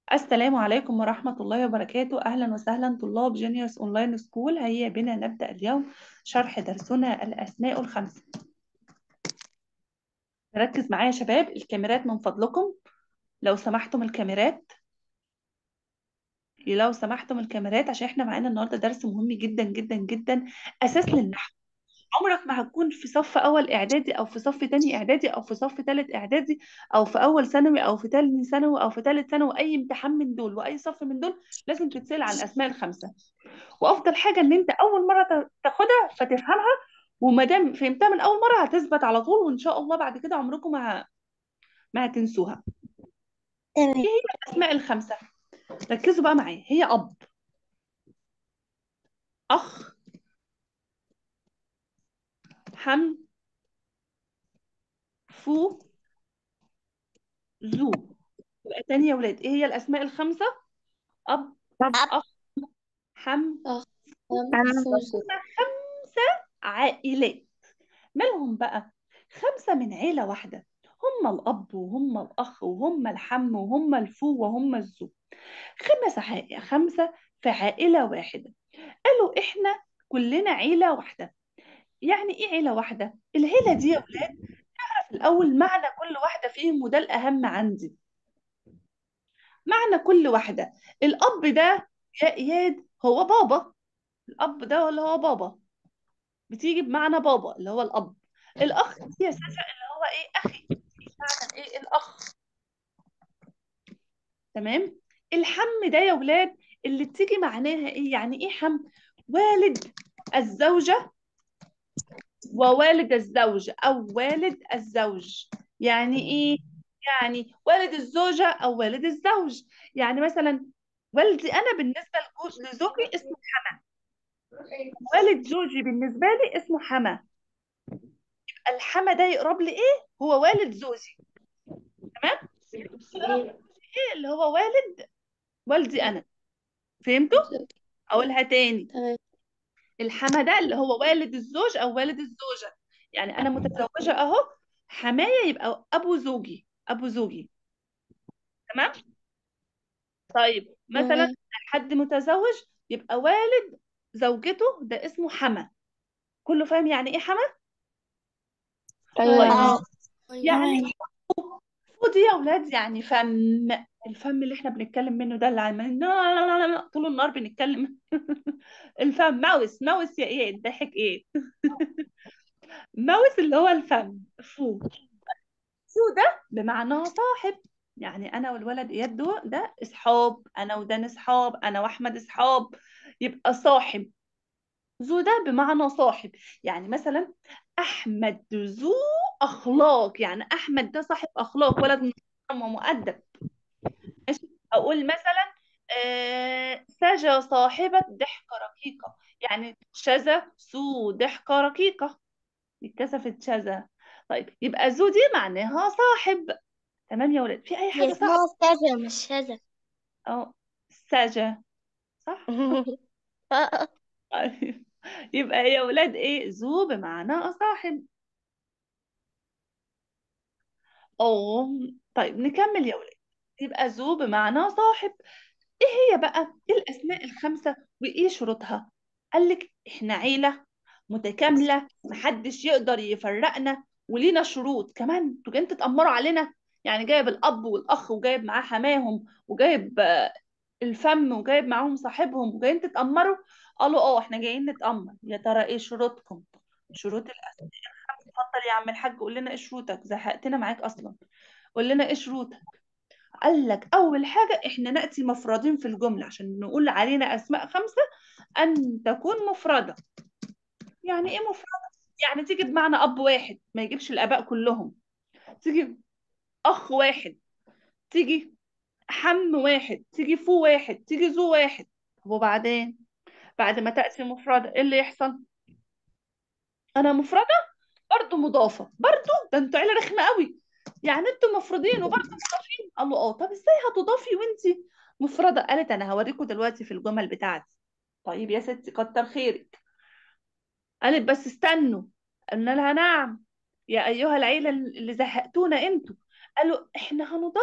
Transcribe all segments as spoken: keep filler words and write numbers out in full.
السلام عليكم ورحمة الله وبركاته. أهلا وسهلا طلاب جينيوس أونلاين سكول. هيا بنا نبدأ اليوم شرح درسنا الأسماء الخمسة. ركز معايا يا شباب، الكاميرات من فضلكم، لو سمحتم الكاميرات، لو سمحتم الكاميرات عشان احنا معانا النهاردة درس مهم جدا جدا جدا، أساس للنحو. عمرك ما هتكون في صف أول إعدادي أو في صف تاني إعدادي أو في صف تالت إعدادي أو في أول ثانوي أو في تاني ثانوي أو في تالت ثانوي، أي امتحان من دول وأي صف من دول لازم تتسأل عن الأسماء الخمسة. وافضل حاجه ان انت اول مره تا- تاخدها فتفهمها، وما دام فهمتها من اول مره هتثبت على طول، وان شاء الله بعد كده عمركم ما ما هتنسوها. تمام. ايه هي الاسماء الخمسه؟ ركزوا بقى معايا. هي اب، اخ، حم، فو، زو. يبقى تاني يا ولاد، ايه هي الاسماء الخمسه؟ اب، أب اخ، حم، أخ فو. فوزو. هما خمسه عائلات. مالهم بقى؟ خمسه من عيله واحده، هم الاب وهم الاخ وهم الحم وهم الفو وهم الزو. خمس عائلة، خمسة في عائلة واحدة. قالوا إحنا كلنا عيلة واحدة. يعني إيه عيلة واحدة؟ العيلة دي يا ولاد في الأول معنى كل واحدة فيهم، وده الأهم عندي. معنى كل واحدة، الأب ده يا إياد هو بابا. الأب ده اللي هو بابا، بتيجي بمعنى بابا اللي هو الأب. الأخ دي يا ساسا اللي هو إيه؟ أخي. معنى إيه الأخ؟ تمام. الحم ده يا ولاد اللي بتيجي معناها إيه؟ يعني إيه حم؟ والد الزوجة ووالد الزوج أو والد الزوج. يعني إيه؟ يعني والد الزوجة أو والد الزوج. يعني مثلا والدي أنا بالنسبة لجو- لزوجي اسمه حما، والد زوجي بالنسبة لي اسمه حما. الحما ده يقرب لي إيه؟ هو والد زوجي. تمام؟ يقرب لي إيه؟ اللي هو والد والدي أنا. فهمتوا؟ أقولها تاني. تمام. الحما ده اللي هو والد الزوج أو والد الزوجة. يعني أنا متزوجة أهو، حماية يبقى أبو زوجي، أبو زوجي. تمام. طيب مثلا تمام. حد متزوج يبقى والد زوجته ده اسمه حما. كله فاهم يعني ايه حما؟ طيب اه. يعني تمام. فودي يا اولاد يعني فم. الفم اللي احنا بنتكلم منه ده اللي عمالين لا لا لا لا لا طول النهار بنتكلم. الفم. ماوس ماوس يا ايه الضحك ايه؟ ماوس اللي هو الفم. فو. فو ده بمعنى صاحب. يعني انا والولد اياد دو ده اصحاب، انا ودان اصحاب، انا واحمد اصحاب، يبقى صاحب. ذو ده بمعنى صاحب. يعني مثلا احمد ذو اخلاق، يعني احمد ده صاحب اخلاق، ولد محترم ومؤدب. ماشي. اقول مثلا آه سجى صاحبة ضحكة رقيقة. يعني شذا سو ضحكة رقيقة، اتكسفت شذا. طيب يبقى ذو دي معناها صاحب. تمام يا ولاد، في اي هي حاجة صعبة؟ اسمها كذا مش كذا. اه سجى. صح. اه. طيب. يبقى يا ولاد ايه؟ ذو بمعنى صاحب. اه. طيب نكمل يا ولاد. يبقى ذو بمعنى صاحب. ايه هي بقى إيه الاسماء الخمسه وايه شروطها؟ قال لك احنا عيله متكامله، محدش يقدر يفرقنا، ولينا شروط كمان. انتوا جايين تتامروا علينا؟ يعني جايب الاب والاخ وجايب معاه حماهم وجايب آه، الفم وجايب معاهم صاحبهم وجايين تتامروا؟ قالوا اه احنا جايين نتامر. يا ترى ايه شروطكم؟ شروط الاسماء الخمسه. اتفضل يا عم الحاج قول لنا ايه شروطك، زهقتنا معاك اصلا. قول لنا ايه شروطك. قال لك اول حاجه احنا ناتي مفردين في الجمله عشان نقول علينا اسماء خمسه، ان تكون مفرده. يعني ايه مفرده؟ يعني تيجي بمعنى اب واحد، ما يجيبش الاباء كلهم. تيجي اخ واحد، تيجي حم واحد، تيجي فو واحد، تيجي ذو واحد. طب وبعدين بعد ما تاتي مفرده ايه اللي يحصل؟ انا مفرده برضه مضافه برضه. ده انتوا عيله رخمه قوي. يعني انتوا مفردين وبرضه مضافين؟ قال له اه. طب ازاي هتضافي وانتي مفرده؟ قالت انا هوريكم دلوقتي في الجمل بتاعتي. طيب يا ستي كتر خيرك. قالت بس استنوا. قلنا لها نعم. يا ايها العيله اللي زهقتونا انتوا. قالوا احنا هنضاف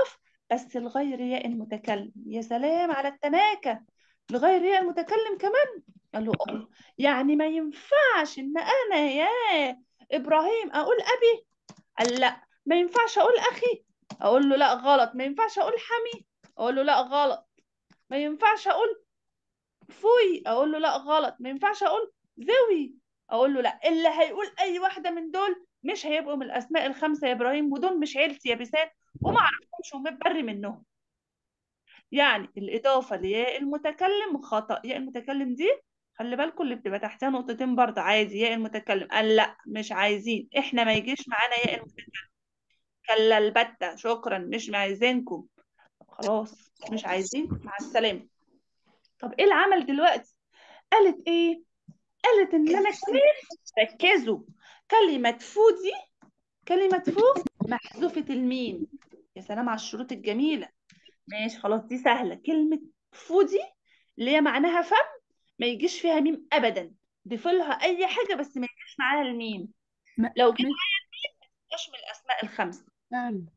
بس لغير ياء المتكلم. يا سلام على التناكة، لغير ياء المتكلم كمان. قال له اه، يعني ما ينفعش ان انا يا ابراهيم اقول ابي؟ قال لا. ما ينفعش اقول اخي؟ اقول له لا غلط. ما ينفعش اقول حمي؟ اقول له لا غلط. ما ينفعش اقول فوي؟ اقول له لا غلط. ما ينفعش اقول ذوي؟ اقول له لا. اللي هيقول اي واحده من دول مش هيبقوا من الاسماء الخمسه يا ابراهيم، ودول مش عيلتي يا بيسان، وما اعرفهمش ومتبري منهم. يعني الاضافه لياء المتكلم خطا. ياء المتكلم دي خلي بالكم اللي بتبقى تحتها نقطتين برضه عادي. ياء المتكلم قال لا مش عايزين، احنا ما يجيش معانا ياء المتكلم. كلا البتة، شكرا مش عايزينكم. طب خلاص مش عايزين، مع السلامه. طب ايه العمل دلوقتي؟ قالت ايه؟ قالت ان انا كمان، ركزوا، كلمة فو دي، كلمة فو محذوفة الميم. يا سلام على الشروط الجميلة. ماشي خلاص دي سهلة. كلمة فو دي اللي هي معناها فم، ما يجيش فيها ميم ابدا. ضيف لها اي حاجة بس ما يجيش معاها الميم. ما لو جيت مش معاش من الاسماء الخمسة. فعلا.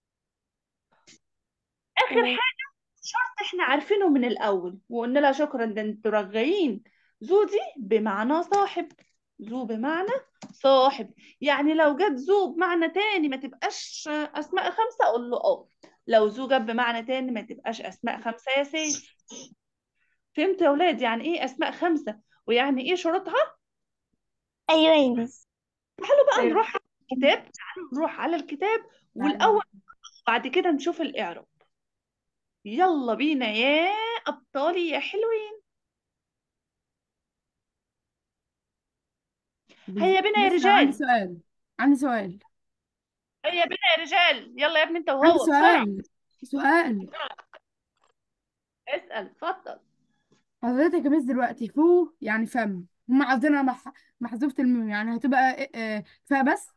اخر حاجة، شرط احنا عارفينه من الاول وقلنا لها شكرا ده انتوا رغايين. ذو دي بمعنى صاحب. ذو بمعنى صاحب. يعني لو جت ذو بمعنى تاني ما تبقاش اسماء خمسه اقول له اه. لو ذو جت بمعنى تاني ما تبقاش اسماء خمسه يا سيف. فهمت يا اولاد يعني ايه اسماء خمسه ويعني ايه شروطها؟ ايوه يا مس. تعالوا بقى ايوه. نروح على الكتاب. تعالوا نروح على الكتاب والاول، بعد كده نشوف الاعراب. يلا بينا يا ابطالي يا حلوين. بز... هيا بينا يا بس عندي رجال. سؤال، عندي سؤال هيا بينا يا رجال، يلا يا ابني انت عندي وهو بسرعة. سؤال سؤال اسأل اتفضل. حضرتك يا مس دلوقتي فو يعني فم، هم عاوزينها مح... محذوفة الميم، يعني هتبقى إيه- آه، فا بس.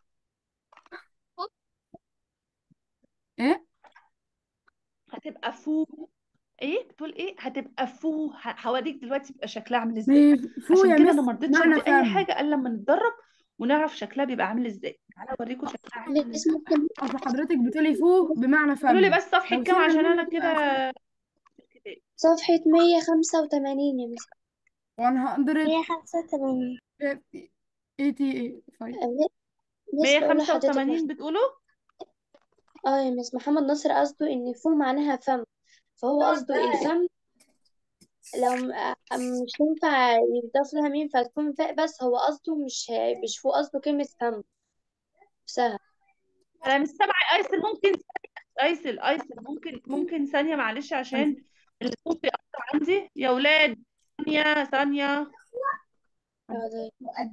ايه؟ هتبقى فو. ايه بتقول ايه؟ هتبقى فو. ه- هوريك دلوقتي بيبقى شكلها عامل ما ازاي. هي فو عشان يا كده انا مس ما رضيتش معنى ادي اي فم. حاجه الا لما نتدرب ونعرف شكلها بيبقى عامل ازاي. تعالى اوريكم شكلها عامل مس ازاي. ممكن اصل حضرتك بتقولي فو بمعنى قولوا لي فم، بس صفحه لو كام شلنا عشان الميم انا كده هتبقى فو. في الكتاب. صفحة مية وخمسة وتمانين يا مس. مية وخمسة وتمانين. مية وخمسة وتمانين. ثمانية وثمانين. مس بقول لحضرتك مح... مية وخمسة وتمانين بتقولوا؟ اه يا مس محمد ناصر قصده ان فو معناها فم، فهو قصده الفم. لو م- أ- مش ينفع يضاف لها ميم فتكون فاء، بس هو قصده مش مش فو، قصده كلمة فم نفسها. انا مش سامعه ايسل. ممكن ايسل ايسل ممكن ممكن ثانيه معلش عشان الصوت بيقطع عندي يا ولاد. ثانيه ثانيه. اه ده.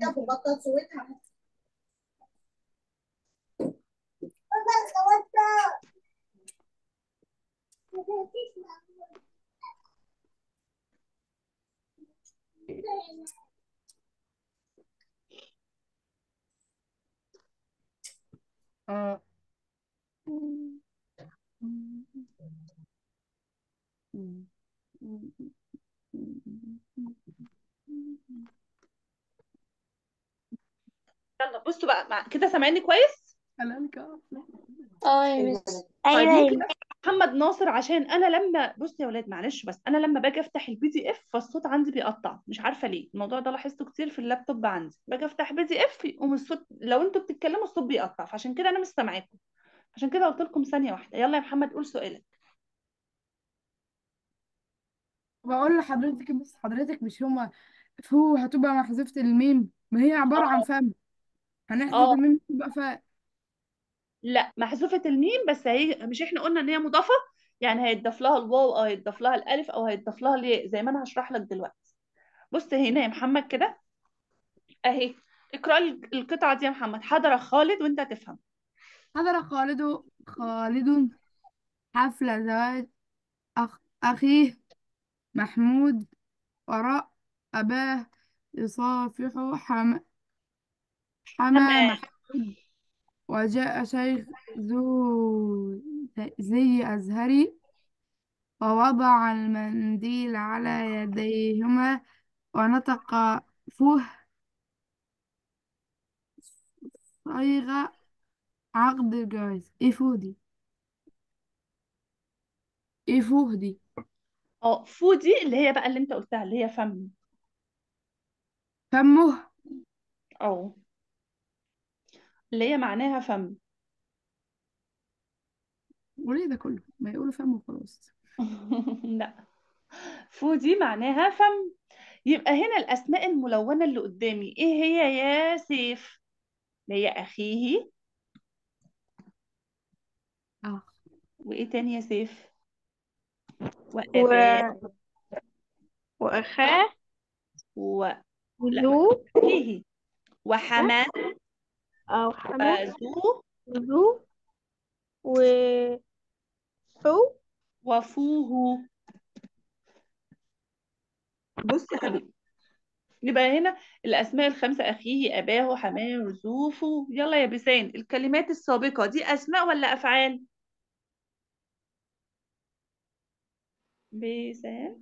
اه. يلا بصوا بقى مع... كده سامعيني كويس؟ كلامك. اه يا مس. طيب ايوه ممكن ايوه. محمد ناصر عشان انا لما بص يا ولاد معلش بس انا لما باجي افتح البي دي اف فالصوت عندي بيقطع مش عارفه ليه. الموضوع ده لاحظته كتير في اللابتوب عندي. باجي افتح بي دي اف يقوم الصوت لو انتوا بتتكلموا الصوت بيقطع فعشان كده انا مش سامعاكم. عشان كده قلت لكم ثانيه واحده. يلا يا محمد قول سؤالك. بقول لحضرتك بس حضرتك مش هما فو هتبقى محذوفة الميم، ما هي عبارة عن اه فم، هنحذف اه. الميم تبقى فاء. لا محذوفه الميم بس هي مش احنا قلنا ان هي مضافه؟ يعني هيتضاف لها الواو او هيتضاف لها الالف او هيتضاف لها الياء زي ما انا هشرح لك دلوقتي. بص هنا يا محمد كده اهي. اقرا لي القطعه دي يا محمد. حضر خالد وانت هتفهم. حضر خالد خالد حفل زواج أخ أخيه محمود، وراء أباه يصافح حم... حمى تمام. محمود، وجاء شيخ ذو زي أزهري ووضع المنديل على يديهما ونطق فه صيغ عقد الجواز. ايه فودي؟ ايه فوه دي؟ اه فو دي اللي هي بقى اللي انت قلتها اللي هي فم. فمه. او اللي هي معناها فم. وليه ده كله ما يقولوا فمه خلاص. لا، فو دي معناها فم. يبقى هنا الأسماء الملونة اللي قدامي ايه هي يا سيف؟ اللي هي أخيه. اه. وايه تاني يا سيف؟ و... وأباه. وأخاه و لا وذو ما أخيه. وحماه. أو حما وذو. وذو وحو. وفوه. بص يا حبيبي، يبقى هنا الأسماء الخمسة أخيه أباه حماه زوفه. يلا يا بسان، الكلمات السابقة دي أسماء ولا أفعال؟ بسان.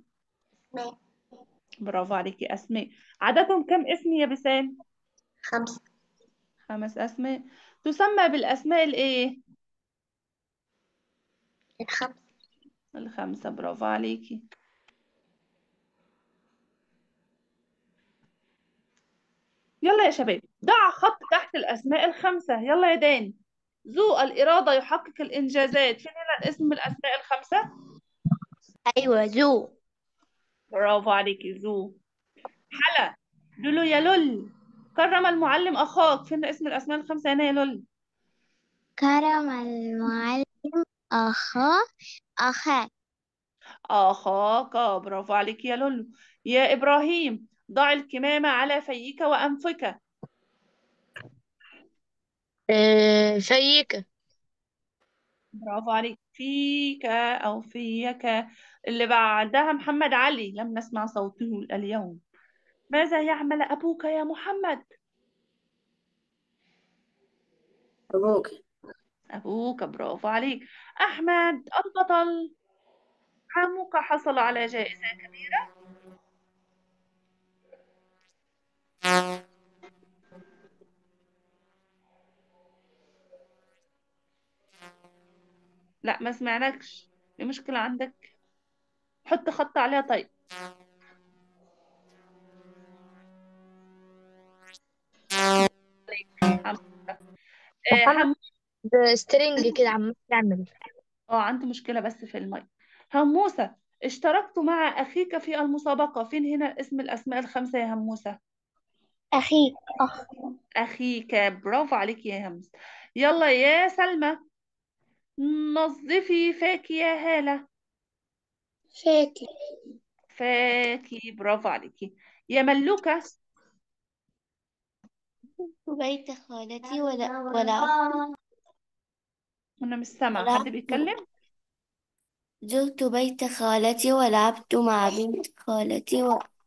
برافو عليكي، أسماء. عددهم كم اسم يا بسان؟ خمسة. خمس أسماء. تسمى بالأسماء الإيه؟ الخمسة. الخمسة، برافو عليكي. يلا يا شباب، ضع خط تحت الأسماء الخمسة. يلا يا داني. ذو الإرادة يحقق الإنجازات، فين هنا الاسم من الأسماء الخمسة؟ أيوة ذو. برافو عليكي، ذو. حلا. لولو يا لول. كرم المعلم أخاك، فين اسم الأسماء الخمسة هنا يا لول؟ كرم المعلم أخاه أخاك. أخاك، برافو عليك يا لولو. يا إبراهيم، ضع الكمامة على فيك وأنفك. آه، فيك. برافو عليك، فيك أو فيك. اللي بعدها محمد علي، لم نسمع صوته اليوم. ماذا يعمل أبوك يا محمد؟ أبوك. أبوك، برافو عليك. أحمد البطل، عمك حصل على جائزة كبيرة. لا ما سمعناكش، في مشكلة عندك؟ حط خط عليها طيب. حم... آه، محمد حم... سترينج كده عمال تعمل. اه عندي مشكلة بس في الماء. هموسة، اشتركت مع أخيك في المسابقة، فين هنا اسم الأسماء الخمسة يا هموسة؟ أخيك. أخ. أخيك، برافو عليك يا همس. يلا يا سلمى، نظفي فاك يا هالة. فاكر. فاكي، برافو عليكي. يا ملوكة. بيت خالتي ولا ولا أنا مش سامعة حد ولعبت. بيتكلم. زرت بيت خالتي ولعبت مع بنت خالتي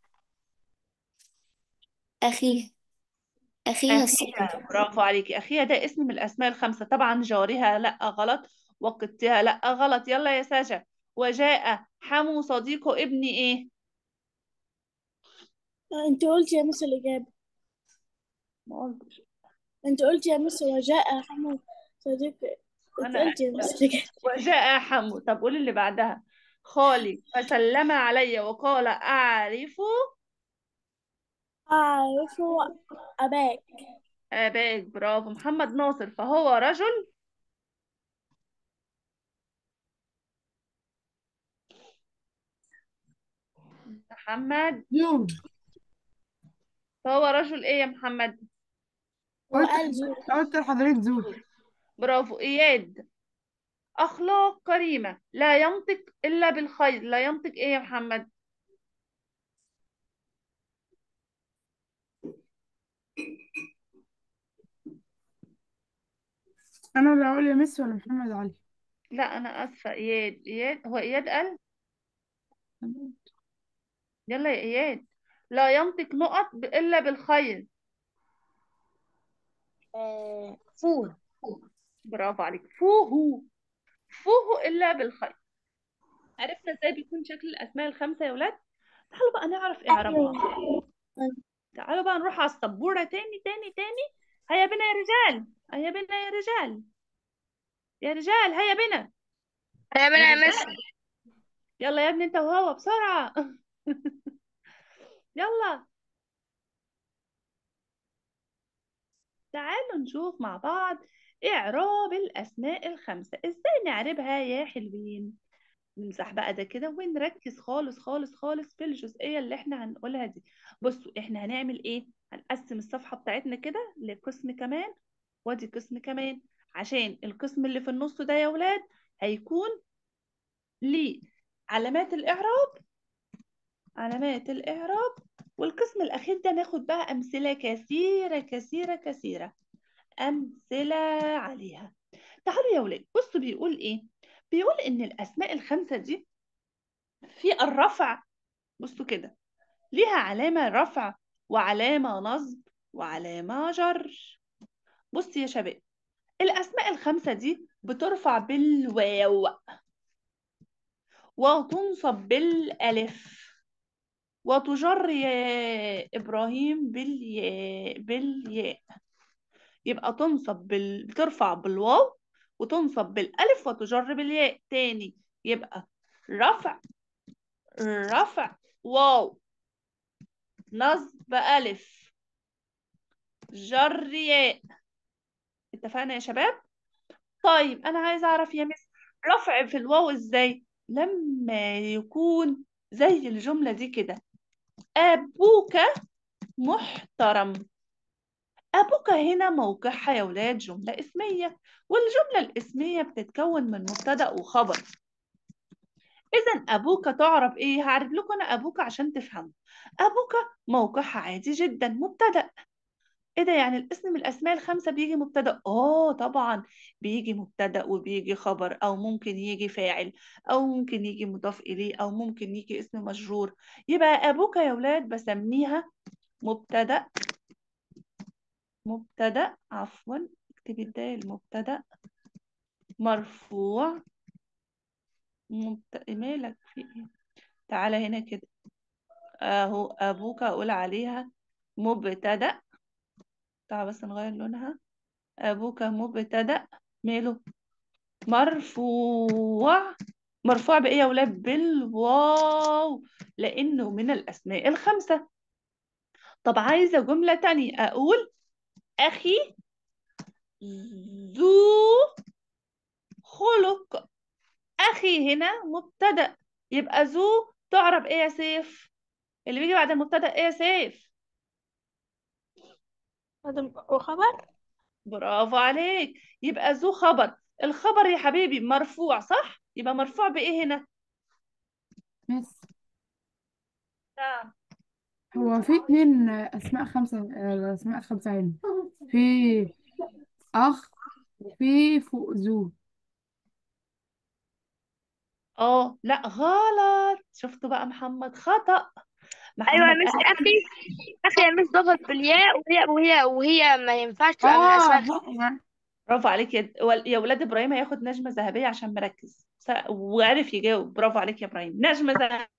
وأخيها أخيها الصغير. أخيها، برافو عليكي. أخيها ده اسم من الأسماء الخمسة طبعا. جارها لأ غلط، وقتها لأ غلط. يلا يا ساجة. وجاء حمو صديق ابني إيه؟ انت قلت يا مس الإجابة. ما قلتش. انت قلت يا مس وجاء حمو صديق. انت أنا قلت يا آسفة. مس الإجابة. وجاء حمو. طب قولي اللي بعدها. خالي فسلم علي وقال أعرف أعرف أباك. أباك، برافو. محمد ناصر، فهو رجل. محمد، زو. فهو رجل إيه يا محمد؟ هو قلت قال زو. قلت لحضرتك زو. برافو. إياد، أخلاق كريمة، لا ينطق إلا بالخير. لا ينطق إيه يا محمد؟ انا اللي اقول يا مس ولا محمد علي؟ لا أنا آسفة. إياد، إياد هو إياد قال. يلا يا إياد. لا ينطق نقط ب- إلا بالخير. آه، فول. برافو عليك، فوه. فوه إلا بالخير. عرفنا إزاي بيكون شكل الأسماء الخمسة يا ولاد؟ تعالوا بقى نعرف إعرابها. أيوة. تعالوا بقى نروح على السبورة تاني تاني تاني. هيا بنا يا رجال، هيا بنا يا رجال، يا رجال هيا بنا. هيا يا بنا يا مس. رجال، يلا يا ابني انت وهو بسرعة. يلا تعالوا نشوف مع بعض إعراب الأسماء الخمسة. إزاي نعربها يا حلوين؟ نمسح بقى ده كده ونركز خالص خالص خالص في الجزئية اللي احنا هنقولها دي. بصوا احنا هنعمل ايه؟ هنقسم الصفحة بتاعتنا كده لقسم كمان وادي قسم كمان، عشان القسم اللي في النص ده يا ولاد هيكون ليه علامات الإعراب، علامات الإعراب. والقسم الأخير ده ناخد بقى أمثلة كثيرة كثيرة كثيرة، أمثلة عليها. تعالوا يا ولاد بصوا بيقول إيه؟ بيقول إن الأسماء الخمسة دي في الرفع، بصوا كده، ليها علامة رفع وعلامة نصب وعلامة جر. بص يا شباب، الأسماء الخمسة دي بترفع بالواو وتنصب بالألف وتجر يا إبراهيم بالياء بالياء. يبقى تنصب بال... بترفع بالواو وتنصب بالألف وتجر بالياء. تاني يبقى رفع، رفع واو، نصب ألف، جر ياء. اتفقنا يا شباب؟ طيب أنا عايزة أعرف يا مس رفع في الواو إزاي؟ لما يكون زي الجملة دي كده، أبوك محترم. أبوك هنا موقعها يا ولاد جملة اسمية، والجملة الاسمية بتتكون من مبتدأ وخبر. إذا أبوك تعرف إيه؟ هعرف لكم أنا أبوك عشان تفهموا. أبوك موقعها عادي جدا مبتدأ. إيه ده يعني الاسم من الأسماء الخمسة بيجي مبتدأ؟ آه طبعا بيجي مبتدأ وبيجي خبر، أو ممكن يجي فاعل، أو ممكن يجي مضاف إليه، أو ممكن يجي اسم مجرور. يبقى أبوك يا ولاد بسميها مبتدأ، مبتدأ عفوا اكتبي الدال، مبتدأ مرفوع. مبت... مالك في ايه؟ تعالى هنا كده اهو ابوك اقول عليها مبتدأ. تعال بس نغير لونها. ابوك مبتدأ ماله مرفوع. مرفوع بايه يا ولاد؟ بالواو، لانه من الاسماء الخمسة. طب عايزة جملة تانية اقول اخي ذو خلق. اخي هنا مبتدأ، يبقى ذو تعرب ايه يا سيف؟ اللي بيجي بعد المبتدأ ايه يا سيف؟ وخبر. برافو عليك. يبقى ذو خبر، الخبر يا حبيبي مرفوع صح؟ يبقى مرفوع بايه هنا؟ بس نعم. هو في اتنين أسماء خمسة، آه، أسماء خمسة هنا. في أخ، في فوق ذو. اه لا غلط، شفتوا بقى محمد خطأ. ايوه يا محمد مس قال اخي. اخي يا مس ضغط بالياء، وهي وهي وهي ما ينفعش تبقى من اه الاسماء. بقى. برافو عليك يا ول- يا ولاد ابراهيم هياخد نجمة ذهبية عشان مركز س- وعرف يجاوب. برافو عليك يا ابراهيم، نجمة ذهبية.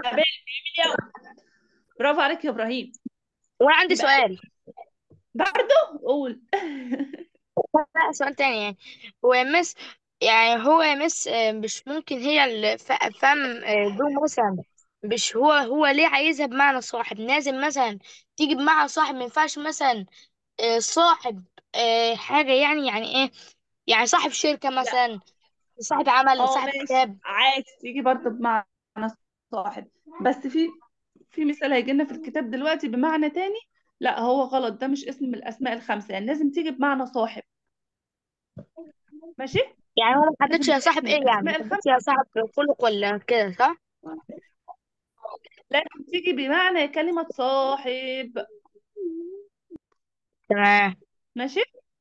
برافو عليك يا ابراهيم. وانا عندي يبقى سؤال. برضه قول. لا سؤال تاني يعني. هو يا مس، يعني هو يا مس آه، مش ممكن هي اللي ف- فم آه، دو مثلا. مش هو هو ليه عايزها بمعنى صاحب؟ لازم مثلا تيجي بمعنى صاحب، ما ينفعش مثلا آه، صاحب آه، حاجة، يعني يعني ايه؟ يعني صاحب شركة لا مثلا، صاحب عمل، اه صاحب ماشي كتاب. عادي تيجي برضه بمعنى صاحب، بس في في مثال هيجي لنا في الكتاب دلوقتي بمعنى تاني. لا هو غلط، ده مش اسم من الاسماء الخمسه، يعني لازم تيجي بمعنى صاحب. ماشي، يعني هو ما حددش لازم يا يبقى صاحب اسم من ايه، يعني ما الاسماء حددش الخمسه. يا صاحب خلق ولا كده، صح؟ لازم تيجي بمعنى كلمه صاحب. تمام. ماشي،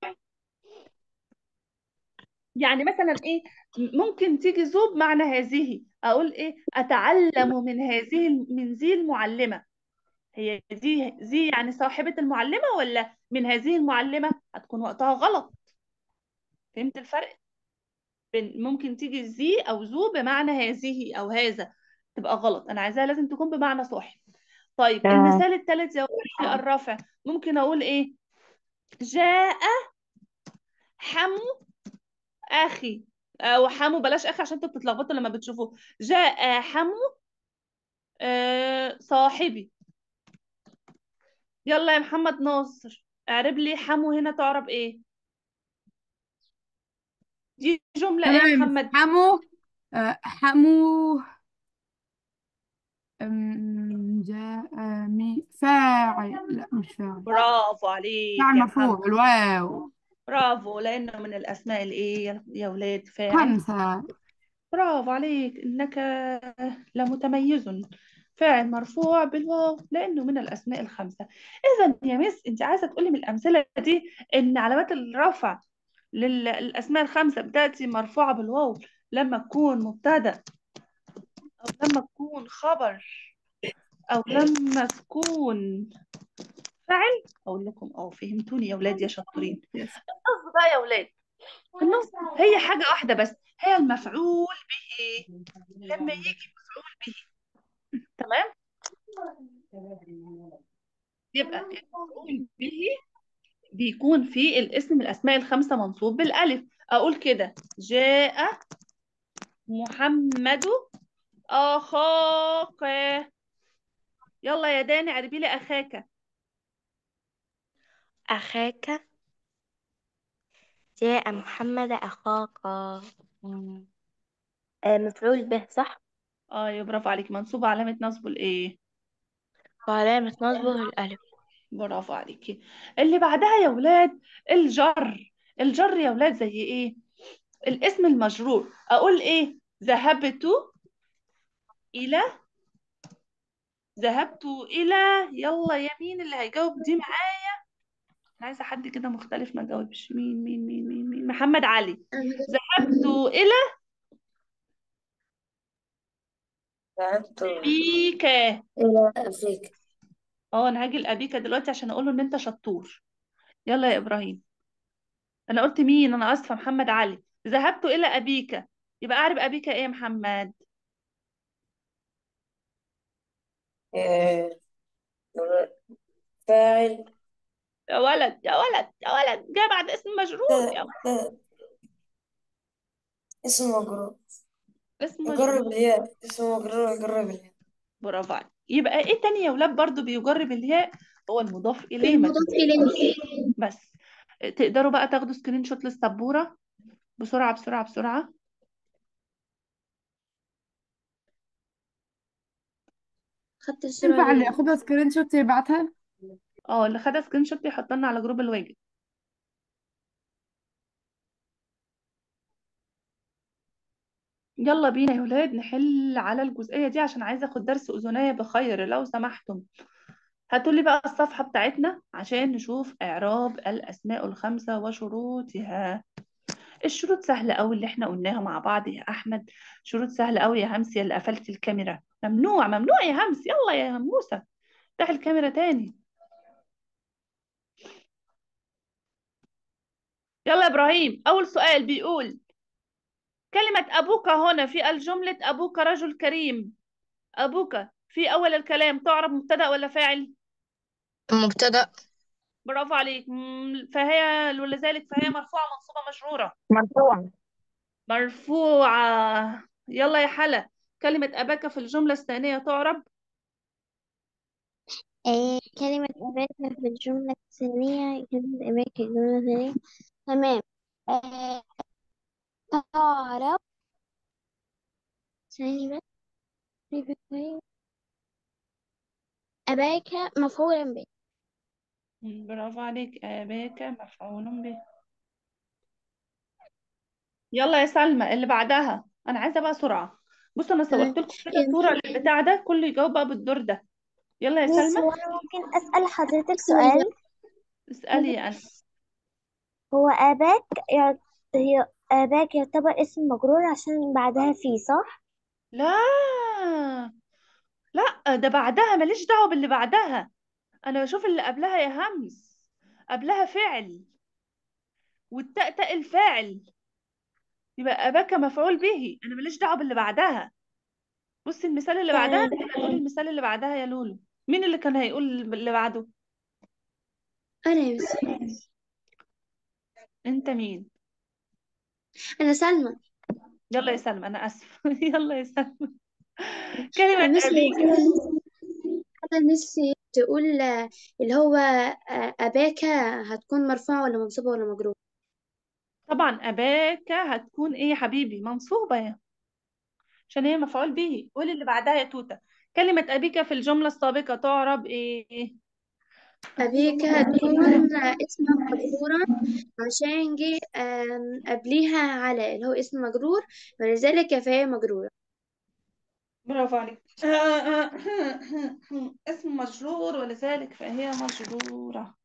يعني مثلا ايه؟ ممكن تيجي ذو بمعنى هذه، اقول ايه؟ اتعلم من هذه من ذي المعلمه. هي دي ذي يعني صاحبه المعلمه، ولا من هذه المعلمه؟ هتكون وقتها غلط. فهمت الفرق؟ بين ممكن تيجي ذي او ذو بمعنى هذه او هذا، تبقى غلط. انا عايزاها لازم تكون بمعنى صاحب. طيب تمام. المثال الثالث يا ولدي الرافع، ممكن اقول ايه؟ جاء حمو اخي. او حمو، بلاش اخي عشان انتوا بتتلخبطوا لما بتشوفوه. جاء حمو آه صاحبي. يلا يا محمد ناصر، اعرب لي حمو هنا تعرب ايه؟ دي جملة ايه يا تمام. محمد؟ حمو. آه، حمو. أم، جاء مي فاعل. لا، مش فاعل. برافو عليك فاعل يا محمد، مرفوع الواو. برافو، لانه من الاسماء الايه يا يا ولاد؟ فاعل. خمسة. برافو عليك، انك لمتميز. فاعل مرفوع بالواو لانه من الاسماء الخمسه. اذا يا مس انت عايزه تقولي من الامثله دي ان علامات الرفع لل- للاسماء الخمسه بتاتي مرفوعه بالواو لما تكون مبتدا، او لما تكون خبر، او لما تكون فاعل. اقول لكم اه فهمتوني يا ولاد يا شطورين. يس. النصب بقى يا ولاد، النصب هي حاجه واحده بس، هي المفعول به. لما يجي مفعول به، تمام، يبقى المفعول به بيكون في الاسم من الاسماء الخمسه منصوب بالالف. اقول كده: جاء محمد اخاك. يلا يا داني اعربي لي اخاك. أخاك. جاء محمد أخاك. مم. آه، مفعول به صح. اه يا برافو عليك، منصوب علامه نصبه الايه؟ وعلامة نصبه الألف. برافو عليكي. اللي بعدها يا ولاد الجر. الجر يا ولاد زي ايه؟ الاسم المجرور. اقول ايه؟ ذهبت الى. ذهبت الى. يلا يا مين اللي هيجاوب دي معايا؟ انا عايزه حد كده مختلف ما جاوبش. مين مين مين مين مين محمد علي. ذهبت الى ذهبت بيك. إلى أفريقيا. اه انا هاجي لابيك دلوقتي عشان اقول له ان انت شطور. يلا يا ابراهيم. انا قلت مين؟ انا اسفه، محمد علي. ذهبت الى ابيك، يبقى اعرف ابيك ايه يا محمد؟ آه، فاعل. يا ولد يا ولد يا ولد، جاء بعد اسم مجرور لا يا لا، اسم مجرور. اسم يجرب مجرور. الياء، اسم مجرور يجرب الياء. برافو عليك. يبقى ايه تاني يا ولاد برضو بيجرب الياء؟ هو المضاف اليه، ما المضاف تنسوش. إليه. بس تقدروا بقى تاخدوا سكرين شوت للسبوره بسرعه بسرعه بسرعه. خدت الصورة ينفع اللي ليه؟ ياخدها سكرين شوت يبعتها؟ اه اللي خدها سكرين شوت يحط لنا على جروب الواجب. يلا بينا يا ولاد نحل على الجزئيه دي عشان عايزه اخد درس اذنيه بخير لو سمحتم. هاتولي بقى الصفحه بتاعتنا عشان نشوف اعراب الاسماء الخمسه وشروطها. الشروط سهلة قوي اللي احنا قلناها مع بعض يا أحمد. شروط سهلة قوي يا همس، يا اللي قفلت الكاميرا. ممنوع ممنوع يا همس، يلا يا هموسة افتح الكاميرا تاني. يلا يا إبراهيم، أول سؤال بيقول: كلمة أبوك هنا في الجملة أبوك رجل كريم. أبوك في أول الكلام تعرب مبتدأ ولا فاعل؟ مبتدأ. برافو عليك. مم، فهي ولذلك فهي مرفوعة منصوبة مجرورة. مرفوع. مرفوعة. يلا يا حلا، كلمة أباك في الجملة الثانية تعرب. آه كلمة أباك في الجملة الثانية. كلمة أباك في الجملة الثانية. تمام. آه تعرف. ثانية بس. repeat please. أباك مفعولا به. مم، برافو عليك، أباك مفعول به. يلا يا سلمى اللي بعدها، انا عايزه بقى سرعه. بصوا انا صورت تمام. لكم كده صوره للبتاع ده، كله يجاوب بقى بالدور ده. يلا يا ميس، سلمى. هو أنا ممكن أسأل حضرتك سؤال؟ اسالي يا أنا. هو آباك يعت... هي آباك يعتبر اسم مجرور عشان بعدها فيه صح؟ لا لا، ده بعدها، ماليش دعوه باللي بعدها. انا بشوف اللي قبلها يا همس. قبلها فعل، والتاء تاء الفاعل، يبقى اباك مفعول به. انا ماليش دعوه باللي بعدها. بصي المثال اللي بعدها، تمام. انت هتقولي المثال اللي بعدها يا لولو. مين اللي كان هيقول اللي بعده؟ أنا يا مس. انت مين؟ أنا سلمى. يلا يا سلمى، أنا آسفة. يلا يا سلمى. كلمة مس أبيك. حتى مس تقول آه، اللي هو آه، أباك هتكون مرفوعة ولا منصوبة ولا مجرورة؟ طبعا أباك هتكون إيه يا حبيبي؟ منصوبة يا، عشان هي مفعول به. قولي اللي بعدها يا توتة. كلمة أبيك في الجملة السابقة تعرب إيه؟ أبيك هتكون آه، اسم مجرورة عشان جه آم، قبليها على اللي هو اسم مجرور، ولذلك فهي مجرورة. برافو عليك. اسم مجرور ولذلك فهي مجرورة.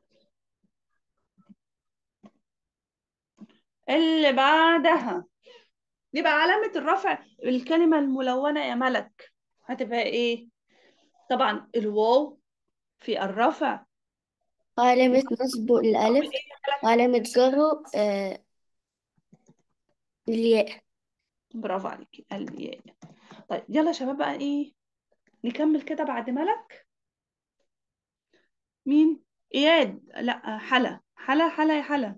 اللي بعدها يبقى علامة الرفع الكلمة الملونة يا ملك هتبقى ايه؟ طبعا الواو في الرفع. علامة نصب الألف، وعلامة جره آه الياء. برافو عليكي الياء. طيب يلا يا شباب بقى ايه، نكمل كده بعد ملك. مين؟ اياد، لا حلا. حلا حلا يا حلا.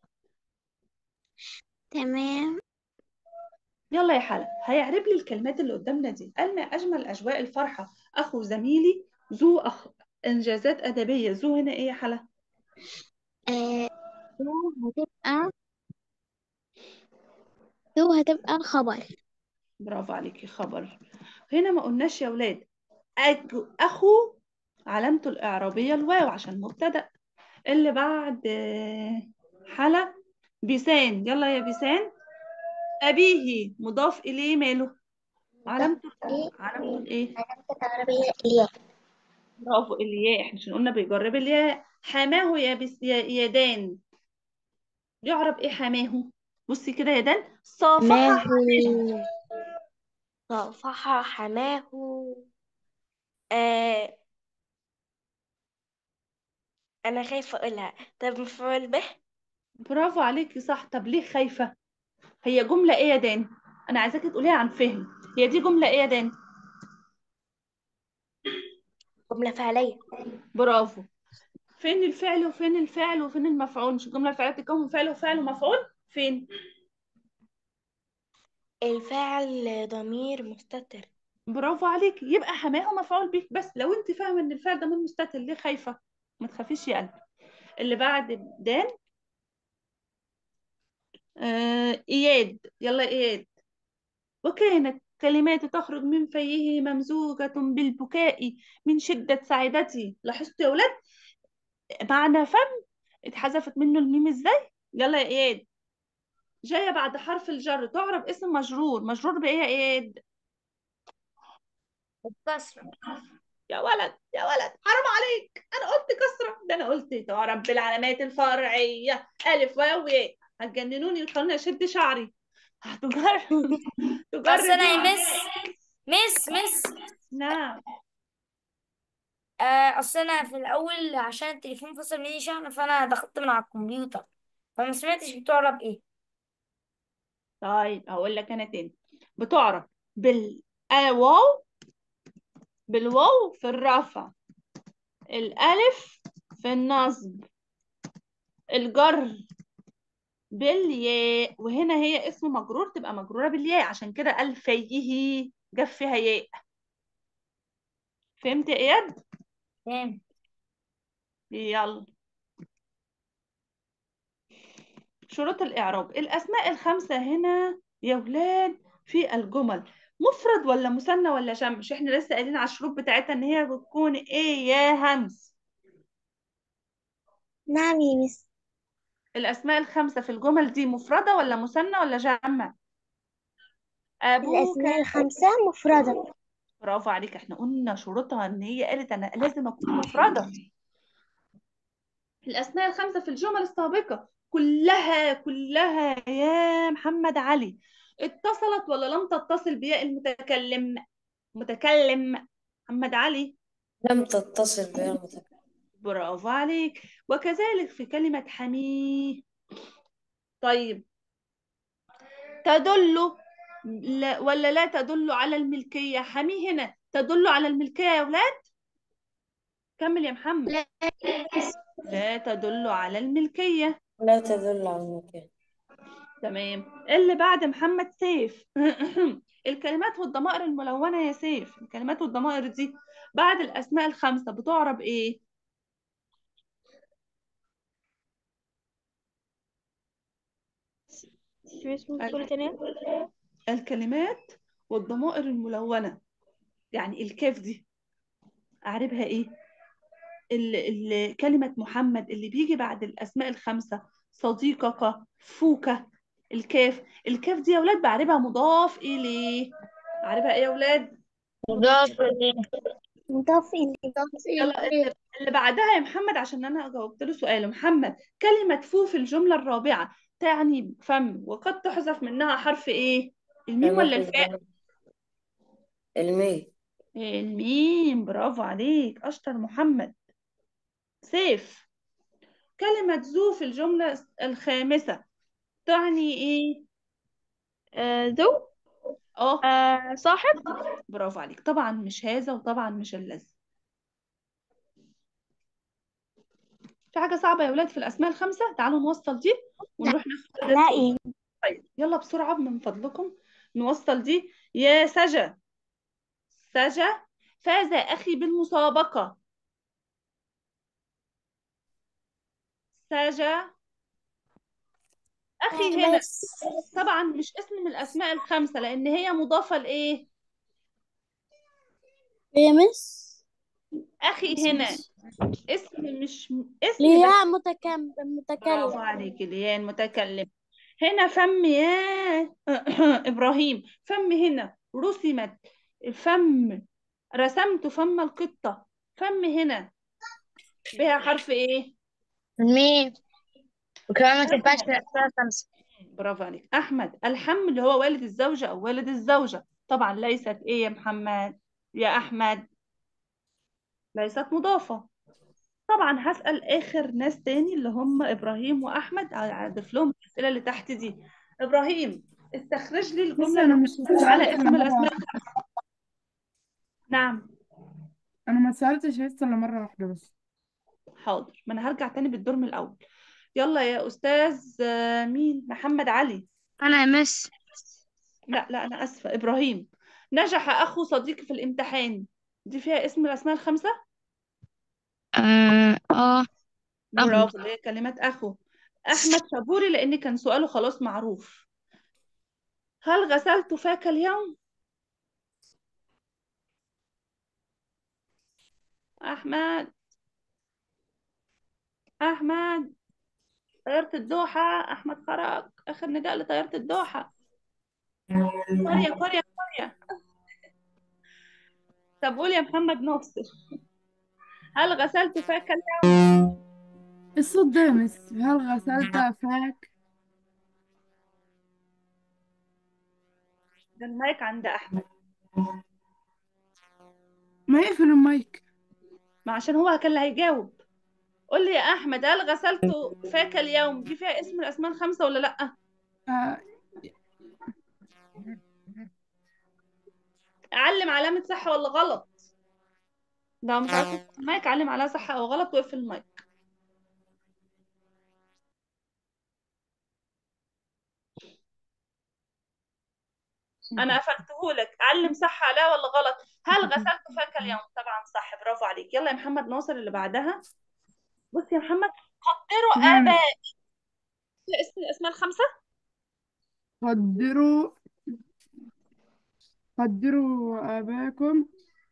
تمام. يلا يا حلا، هيعرب لي الكلمات اللي قدامنا دي. قال ما اجمل اجواء الفرحه اخو زميلي ذو أخ... انجازات ادبيه. ذو هنا ايه يا حلا؟ آه ذو هتبقى ذو هتبقى خبر. برافو عليكي خبر. هنا ما قلناش يا ولاد أج... اخو علامته الاعرابيه الواو عشان مبتدا. اللي بعد آه، حلا بيسان. يلا يا بيسان. ابيه مضاف اليه ماله؟ علامته إيه؟ علامته الايه؟ علامة العربية الياء. برافو الياء، احنا عشان قلنا بيجرب الياء. حماه يا بس يا يدان. يعرب ايه حماه؟ بصي كده يا دان. صافح. حماه صافح حماه. آه أنا خايفة أقولها. طب مفعول به. برافو عليكي صح. طب ليه خايفة؟ هي جملة ايه يا دان؟ انا عايزاكي تقوليها عن فهم. هي دي جملة ايه يا دان؟ جملة فعلية. برافو. فين الفعل وفين الفعل وفين المفعول؟ مش الجملة الفعلية تتكون من فعل وفعل ومفعول؟ فين؟ الفاعل ضمير مستتر. برافو عليكي. يبقى حماه مفعول به. بس لو انت فاهمة ان الفعل ده من مستتر، ليه خايفة؟ ما تخافيش يا قلبي. اللي بعد دان آه اياد. يلا اياد. وكانت كلمات تخرج من فيه ممزوجة بالبكاء من شدة سعادتي. لاحظتوا يا ولاد معنى فم اتحذفت منه الميم ازاي؟ يلا يا اياد. جاية بعد حرف الجر تعرب اسم مجرور. مجرور بايه يا اياد؟ الكسرة. يا ولد يا ولد حرام عليك، انا قلت كسرة؟ ده انا قلت تعرب بالعلامات الفرعية الف واو ياء. هتجننوني وتخلوني اشد شعري. هتجرب اصل تجرب انا يا يعني. مس مس مس نعم. آه، اصل انا في الاول عشان التليفون فصل مني شحن، فانا دخلت من على الكمبيوتر فما سمعتش بتعرب ايه. طيب هقول لك انا تاني. بتعرف بالواو، بالواو في الرفع، الالف في النصب، الجر بالياء. وهنا هي اسم مجرور تبقى مجروره بالياء، عشان كده قال فيه جاب فيها ياء. فهمت يا اياد؟ تمام. يلا. شروط الاعراب. الاسماء الخمسه هنا يا ولاد في الجمل مفرد ولا مثنى ولا جمع؟ مش احنا لسه قايلين على الشروط بتاعتها ان هي بتكون ايه يا همس؟ نعم يا مس. الأسماء الخمسة في الجمل دي مفردة ولا مثنى ولا جمع؟ أبوك. الأسماء الخمسة مفردة. برافو عليك. احنا قلنا شروطها ان هي قالت انا لازم اكون مفردة. الأسماء الخمسة في الجمل السابقة كلها كلها يا محمد علي اتصلت ولا لم تتصل بياء المتكلم؟ متكلم محمد علي. لم تتصل بها المتكلم. برافو عليك. وكذلك في كلمة حميه. طيب تدل لا ولا لا تدل على الملكية؟ حمي هنا تدل على الملكية يا ولاد؟ كمل يا محمد. لا يا مس. لا تدل على الملكية. لا تدل على المكان. تمام. اللي بعد محمد سيف. الكلمات والضمائر الملونة يا سيف، الكلمات والضمائر دي بعد الأسماء الخمسة بتعرب إيه؟ اسمه بتقولي تاني؟ الكلمات والضمائر الملونة، يعني الكاف دي أعربها إيه؟ ال ال كلمة محمد اللي بيجي بعد الأسماء الخمسة، صديقك، فوكة، الكاف. الكاف دي يا ولاد بعربها مضاف إليه. أعربها إيه يا ولاد؟ مضاف إليه. مضاف إليه. مضاف يلا إليه. اللي اللي بعدها يا محمد، عشان أنا جاوبت له سؤال. محمد، كلمة فو في الجملة الرابعة تعني فم، وقد تحذف منها حرف إيه؟ الميم ولا هناخد الفاء؟ بقى المية. الميم، برافو عليك أشطر محمد. سيف، كلمة ذو في الجملة الخامسة تعني إيه؟ آه ذو. اه آه صاحب. برافو عليك. طبعا مش هذا وطبعا مش الذي. في حاجة صعبة يا ولاد في الأسماء الخمسة؟ تعالوا نوصل دي ونروح ناخد درس لا أصول. إيه. طيب يلا بسرعة من فضلكم نوصل دي. يا سجا، سجا، فاز أخي بالمسابقة. سجا أخي هنا بس طبعا مش اسم من الأسماء الخمسة لأن هي مضافة لإيه؟ هي مس أخي هنا اسم، مش اسم بس. لياء متكلم برافو متكلم. عليك اللي هي المتكلم. هنا فم يا إبراهيم، فم هنا رسمت، فم رسمت فم القطة، فم هنا بها حرف إيه؟ الميم. وكمان ما تنفعش في أحمد، الأسماء الخمسة. برافو عليك. أحمد، الحم اللي هو والد الزوجة أو والد الزوجة، طبعا ليست إيه يا محمد؟ يا أحمد ليست مضافة. طبعا هسأل آخر ناس تاني اللي هم إبراهيم وأحمد، هضيف لهم الأسئلة اللي تحت دي. إبراهيم، استخرج لي بس الجملة اللي انا مش بتدل على سألت الا اسم مرة الأسماء. واحدة. نعم. انا ما سألتش لسه الا مرة واحدة بس. حاضر، ما أنا هرجع تاني بالدور من الأول. يلا يا أستاذ آه، مين؟ محمد علي. أنا يا مس. لا لا أنا آسفة، إبراهيم. نجح أخو صديقي في الامتحان، دي فيها اسم الأسماء الخمسة؟ آه آه أهو. برافو، اللي هي كلمات أخو. أحمد شابوري لأن كان سؤاله خلاص معروف. هل غسلت فاك اليوم؟ أحمد، أحمد، طيارة الدوحة. أحمد خرج، آخر نداء لطيارة الدوحة. قرية قرية قرية. طب قول يا محمد ناصر، هل غسلت فاك اليوم؟ الصوت ده يا مس، هل غسلت فاك؟ ده المايك عند أحمد. ما يقفل المايك. ما عشان هو كان اللي هيجاوب. قول لي يا أحمد، هل غسلت فاك اليوم دي فيها اسم من الأسماء الخمسة ولا لأ؟ آه. أعلم علامة صح ولا غلط؟ لو مش عارف تفتح المايك علم عليها صح أو غلط واقفل المايك. أنا قفلته لك، علم صح عليها ولا غلط؟ هل غسلت فاك اليوم؟ طبعا صح، برافو عليك. يلا يا محمد ناصر اللي بعدها. بص يا محمد، قدروا تمام. آباء اسم الأسماء الخمسة. قدروا قدروا آباكم.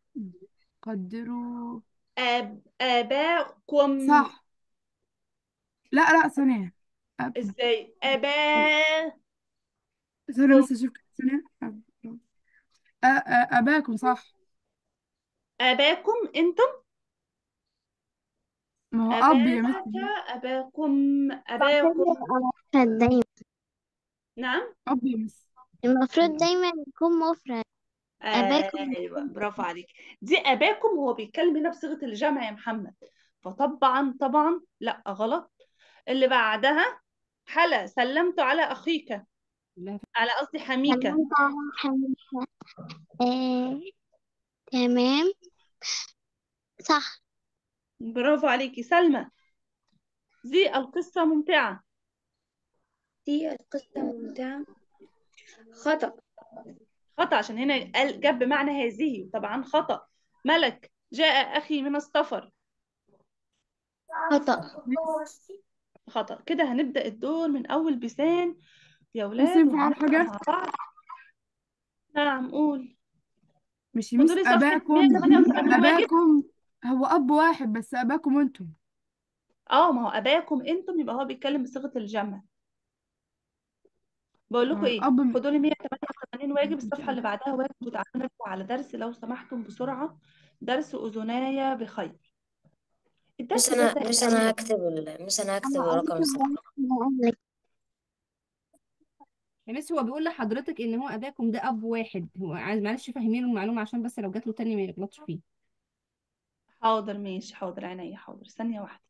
قدروا. آب... آباءكم. صح. لا لا، ثانية. أب... ازاي آباء؟ ثانية بس أشوف كده. ثانية. أب... أ... أ... أباكم صح. آباكم انتم. ما هو أب يا أباك، مس. أباكم، أباكم. المفروض دايما نعم. أب يا مس. المفروض دايما يكون مفرد. أباكم. ايوه برافو عليك. دي اباكم هو بيتكلم هنا بصيغه الجمع يا محمد، فطبعا طبعا لا غلط. اللي بعدها حلا، سلمت على اخيك، لا. على قصدي حميكه. سلمت على حميدة. آه. تمام. صح. برافو عليكي. سلمى، دي القصه ممتعه. دي القسم بتاع خطأ. خطأ عشان هنا قال جاب بمعنى هذه، طبعا خطأ. ملك، جاء أخي من السفر. خطأ. خطأ. كده هنبدأ الدور من أول بسان يا بس ولاد، ينفع أعرف وهنقرأ حاجة؟ مع بعض. نعم قول. مش يمس خدوا لي صفحة أباكم. مية وتمانية وتمانين واجب. أباكم هو أب واحد، بس أباكم أنتم. اه ما هو أباكم أنتم، يبقى هو بيتكلم بصيغة الجمع. بقول لكم هو إيه، الأب م- خدوا لي مية وتمانية وتمانين واجب، الصفحة اللي بعدها واجب، وتعالوا نرجع على درس لو سمحتم بسرعة. درس أذناي بخير. مس الدرس ده أنا سهل مس أوي. أنا هكتب ال... مس أنا هكتب هو رقم الصفحة. أبوكم يا مس هو بيقول لحضرتك ان هو اباكم ده اب واحد، هو عايز معلش فهمينه المعلومه عشان بس لو جات له تاني ما يغلطش فيه. حاضر ماشي، حاضر عينيا، حاضر ثانية واحدة.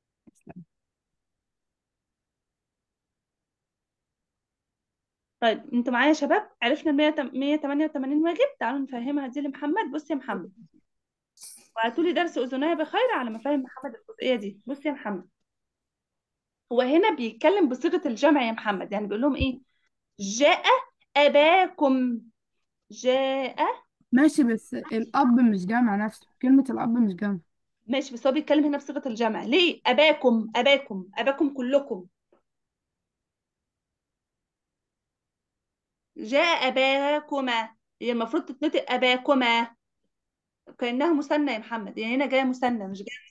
طيب انتوا معايا يا شباب؟ عرفنا ال مية وتمانية وتمانين واجب. تعالوا نفهمها دي لمحمد. بص يا محمد، وهاتوا لي درس أذنية بخير على ما فاهم محمد الجزئية دي. بص يا محمد، هو هنا بيتكلم بصيغة الجمع يا محمد، يعني بيقول لهم ايه؟ جاء أباكم. جاء. ماشي، بس الأب مش جمع نفسه، كلمة الأب مش جمع. ماشي، بس هو بيتكلم هنا بصيغة الجمع. ليه أباكم؟ أباكم أباكم كلكم. جاء أباكما، هي المفروض تتنطق أباكما كأنها مثنى يا محمد، يعني هنا جاية مثنى مش جاية.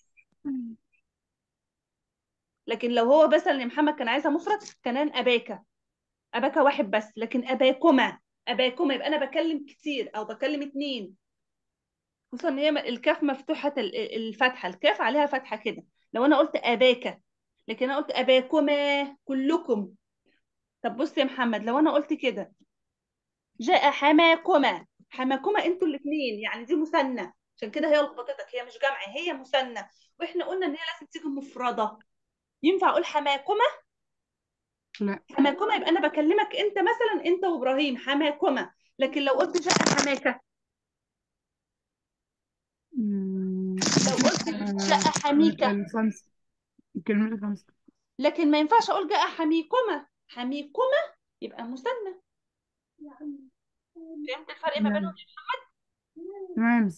لكن لو هو مثلا يا محمد كان عايزها مفرد كان أباك، أباك واحد بس، لكن أباكما. أباكما يبقى أنا بكلم كتير أو بكلم اتنين، خصوصا ان هي الكاف مفتوحة ال- الفتحة، الكاف عليها فتحة كده. لو انا قلت اباك، لكن انا قلت اباكما كلكم. طب بص يا محمد، لو انا قلت كده جاء حماكما. حماكما انتوا الاثنين، يعني دي مثنى، عشان كده هي لخبطتك، هي مش جمع، هي مثنى، واحنا قلنا ان هي لازم تيجي مفردة. ينفع اقول حماكما؟ لا. حماكما يبقى انا بكلمك انت مثلا، انت وابراهيم حماكما. لكن لو قلت جاء حماكة، مم، لو قلت جاء آه، حميكة، الخمسة، الكلمة الخمسة. لكن ما ينفعش اقول جاء حميكما. حميكما يبقى مثنى. فهمت الفرق ما بينهم؟ تمام تمام.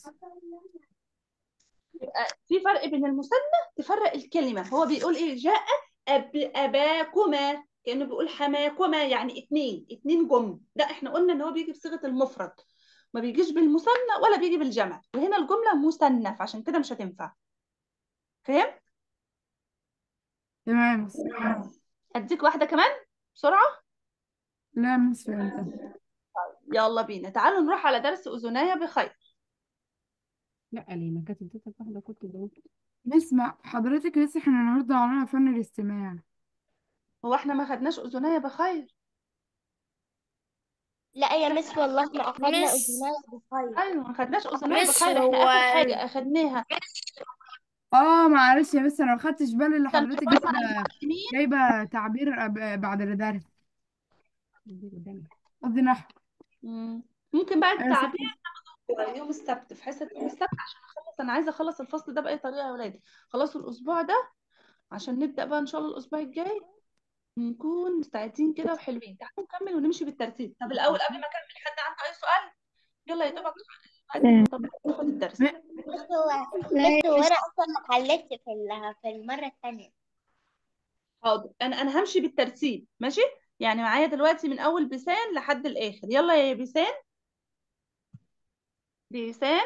يبقى في فرق بين المثنى، تفرق الكلمة. هو بيقول ايه؟ جاء أب أباكما، كأنه بيقول حماكما، يعني اتنين اتنين جم. لا احنا قلنا ان هو بيجي بصيغة المفرد، ما بيجيش بالمثنى ولا بيجي بالجمع، وهنا الجملة مثنى فعشان كده مش هتنفع. فهمت؟ تمام. اديك واحدة كمان بسرعة. لا مش فهمتها. يلا بينا، تعالوا نروح على درس أذناي بخير. لا ليه ما كانت اديتك واحده كنت جاوبت. نسمع حضرتك، لسه احنا النهارده على فن الاستماع. هو احنا ما خدناش أذناي بخير؟ لا يا مس والله ما أخدنا مس أذناي بخير. ايوه ما خدناش أذناي مس بخير، احنا هو آخر حاجة أخدناها اه معلش يا مس، انا ما خدتش بالي اللي كان حضرتك حفاظ على جايبه المعلمين. جايبه تعبير أب- بعد الدرس، قصدي نحو. مم. ممكن بقى ايوه ست. التعبير يوم السبت، في حصة يوم السبت، عشان اخلص. انا عايزة اخلص الفصل ده بأي طريقة يا ولاد. خلصوا الاسبوع ده عشان نبدأ بقى ان شاء الله الاسبوع الجاي نكون مستعدين كده وحلوين. تعالوا نكمل ونمشي بالترتيب. طب الاول قبل ما اكمل، حد عنده اي سؤال؟ يلا يا دوبك عايزين نطبق ناخد الدرس. م- بس هو بس هو أنا أصلا حليت في ال- في المرة الثانية. حاضر، انا انا همشي بالترتيب ماشي. يعني معايا دلوقتي من اول بيسان لحد الاخر. يلا يا بيسان. بيسان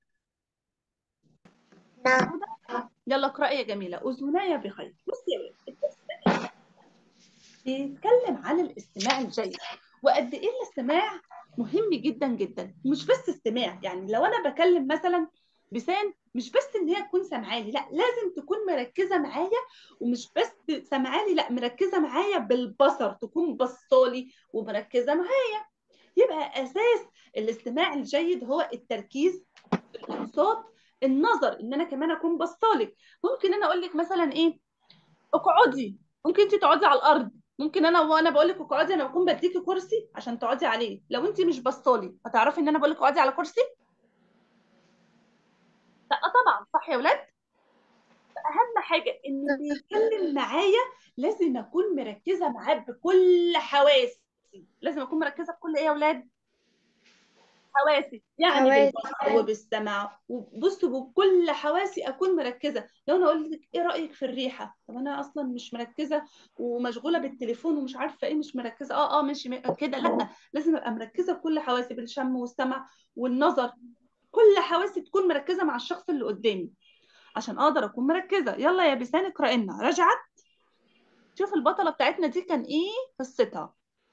نعم. موجودة؟ يلا اقرأي يا جميلة. أذناي بخير. بصي يا ولاد، بيتكلم عن الاستماع الجيد، وقد ايه الاستماع مهم جدا جدا. مش بس استماع، يعني لو انا بكلم مثلا بسان، مش بس ان هي تكون سامعالي، لا لازم تكون مركزه معايا. ومش بس سامعالي، لا مركزه معايا بالبصر، تكون بصالي ومركزه معايا. يبقى اساس الاستماع الجيد هو التركيز في الانصات، النظر، ان انا كمان اكون بصالك. ممكن انا اقول لك مثلا ايه؟ اقعدي، ممكن انت تقعدي على الارض. ممكن انا وانا بقول لك اقعدي انا بكون بديكي كرسي عشان تقعدي عليه. لو انت مش بصالي هتعرفي ان انا بقول لك اقعدي على كرسي؟ لا طبعا، صح يا ولاد؟ اهم حاجه ان اللي يتكلم معايا لازم اكون مركزه معاه بكل حواسي. لازم اكون مركزه بكل ايه يا اولاد؟ حواسي، يعني حوادث. بالبصر وبالسمع، وبصوا بكل حواسي اكون مركزه. لو انا اقول لك ايه رايك في الريحه، طب انا اصلا مش مركزه ومشغوله بالتليفون ومش عارفه ايه، مش مركزه. اه اه ماشي م- كده لا، لازم ابقى مركزه بكل حواسي، بالشم والسمع والنظر. كل حواسي تكون مركزه مع الشخص اللي قدامي عشان اقدر اكون مركزه. يلا يا بيسان اقرأ لنا. رجعت. شوف البطله بتاعتنا دي كان ايه قصتها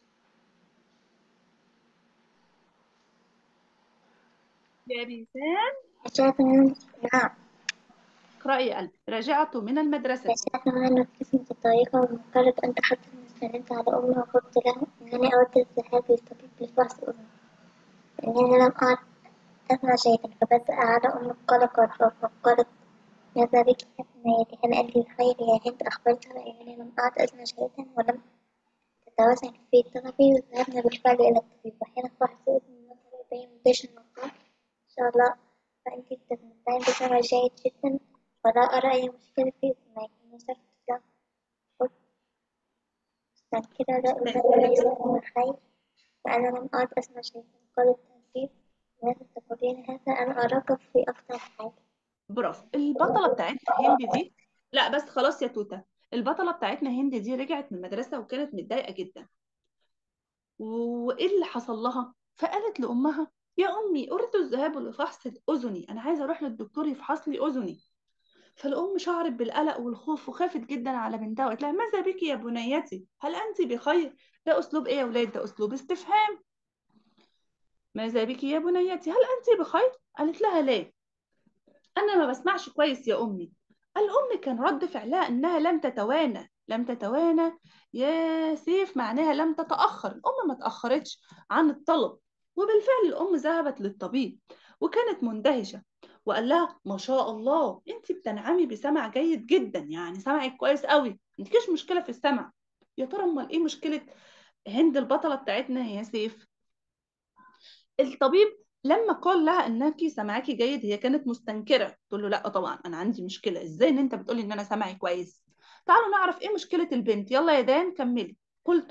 يا بيسان؟ رجعت من نعم اقرأي يا قلبي. رجعت من المدرسه. رجعت من ابتسمت الطريقة ومضطرة أن تحدث مستند على أمي وقلت له إنني أود الذهاب للطبيب لفحص أمي إنني لم أعد أسمع شيئا فبدأ على أمي قلقا فقالت ماذا بك يا بنيتي هل أنت بخير يا هند أخبرتها إنني لم أعد أسمع شيئا ولم تتوسع في طلبي وذهبنا بالفعل إلى الطبيب وحين فحص ابني نظر إلي مدهشا وقال إن شاء الله فأنت تتمتعين بسمع جيد جدا ولا أرى أي مشكلة في سماعك نصرت له قلت مستنكرة لا أزال ليس من الخير فأنا لم أعد أسمع شيئا قال التنسيق لازم تقولين هذا أنا أراك في أفضل حال برافو. البطله بتاعتنا هند دي، لا بس خلاص يا توته. البطله بتاعتنا هند دي رجعت من المدرسه وكانت متضايقه جدا. وايه اللي حصل لها؟ فقالت لامها يا امي اريد الذهاب لفحص اذني، انا عايزه اروح للدكتور يفحص لي اذني. فالام شعرت بالقلق والخوف وخافت جدا على بنتها وقالت لها ماذا بك يا بنيتي هل انت بخير؟ ده اسلوب ايه يا ولاد؟ ده اسلوب استفهام. ماذا بك يا بنيتي هل انت بخير؟ قالت لها لا، انا ما بسمعش كويس يا امي. الام كان رد فعلها انها لم تتوانى. لم تتوانى يا سيف معناها لم تتاخر. الام ما تاخرتش عن الطلب، وبالفعل الام ذهبت للطبيب وكانت مندهشه، وقال لها ما شاء الله انت بتنعمي بسمع جيد جدا، يعني سمعك كويس قوي، ما عندكيش مشكله في السمع. يا ترى امال ايه مشكله هند البطله بتاعتنا يا سيف؟ الطبيب لما قال لها انك سمعكي جيد هي كانت مستنكره، تقول له لا طبعا انا عندي مشكله، ازاي ان انت بتقولي ان انا سمعي كويس؟ تعالوا نعرف ايه مشكله البنت. يلا يا دان كملي. قلت.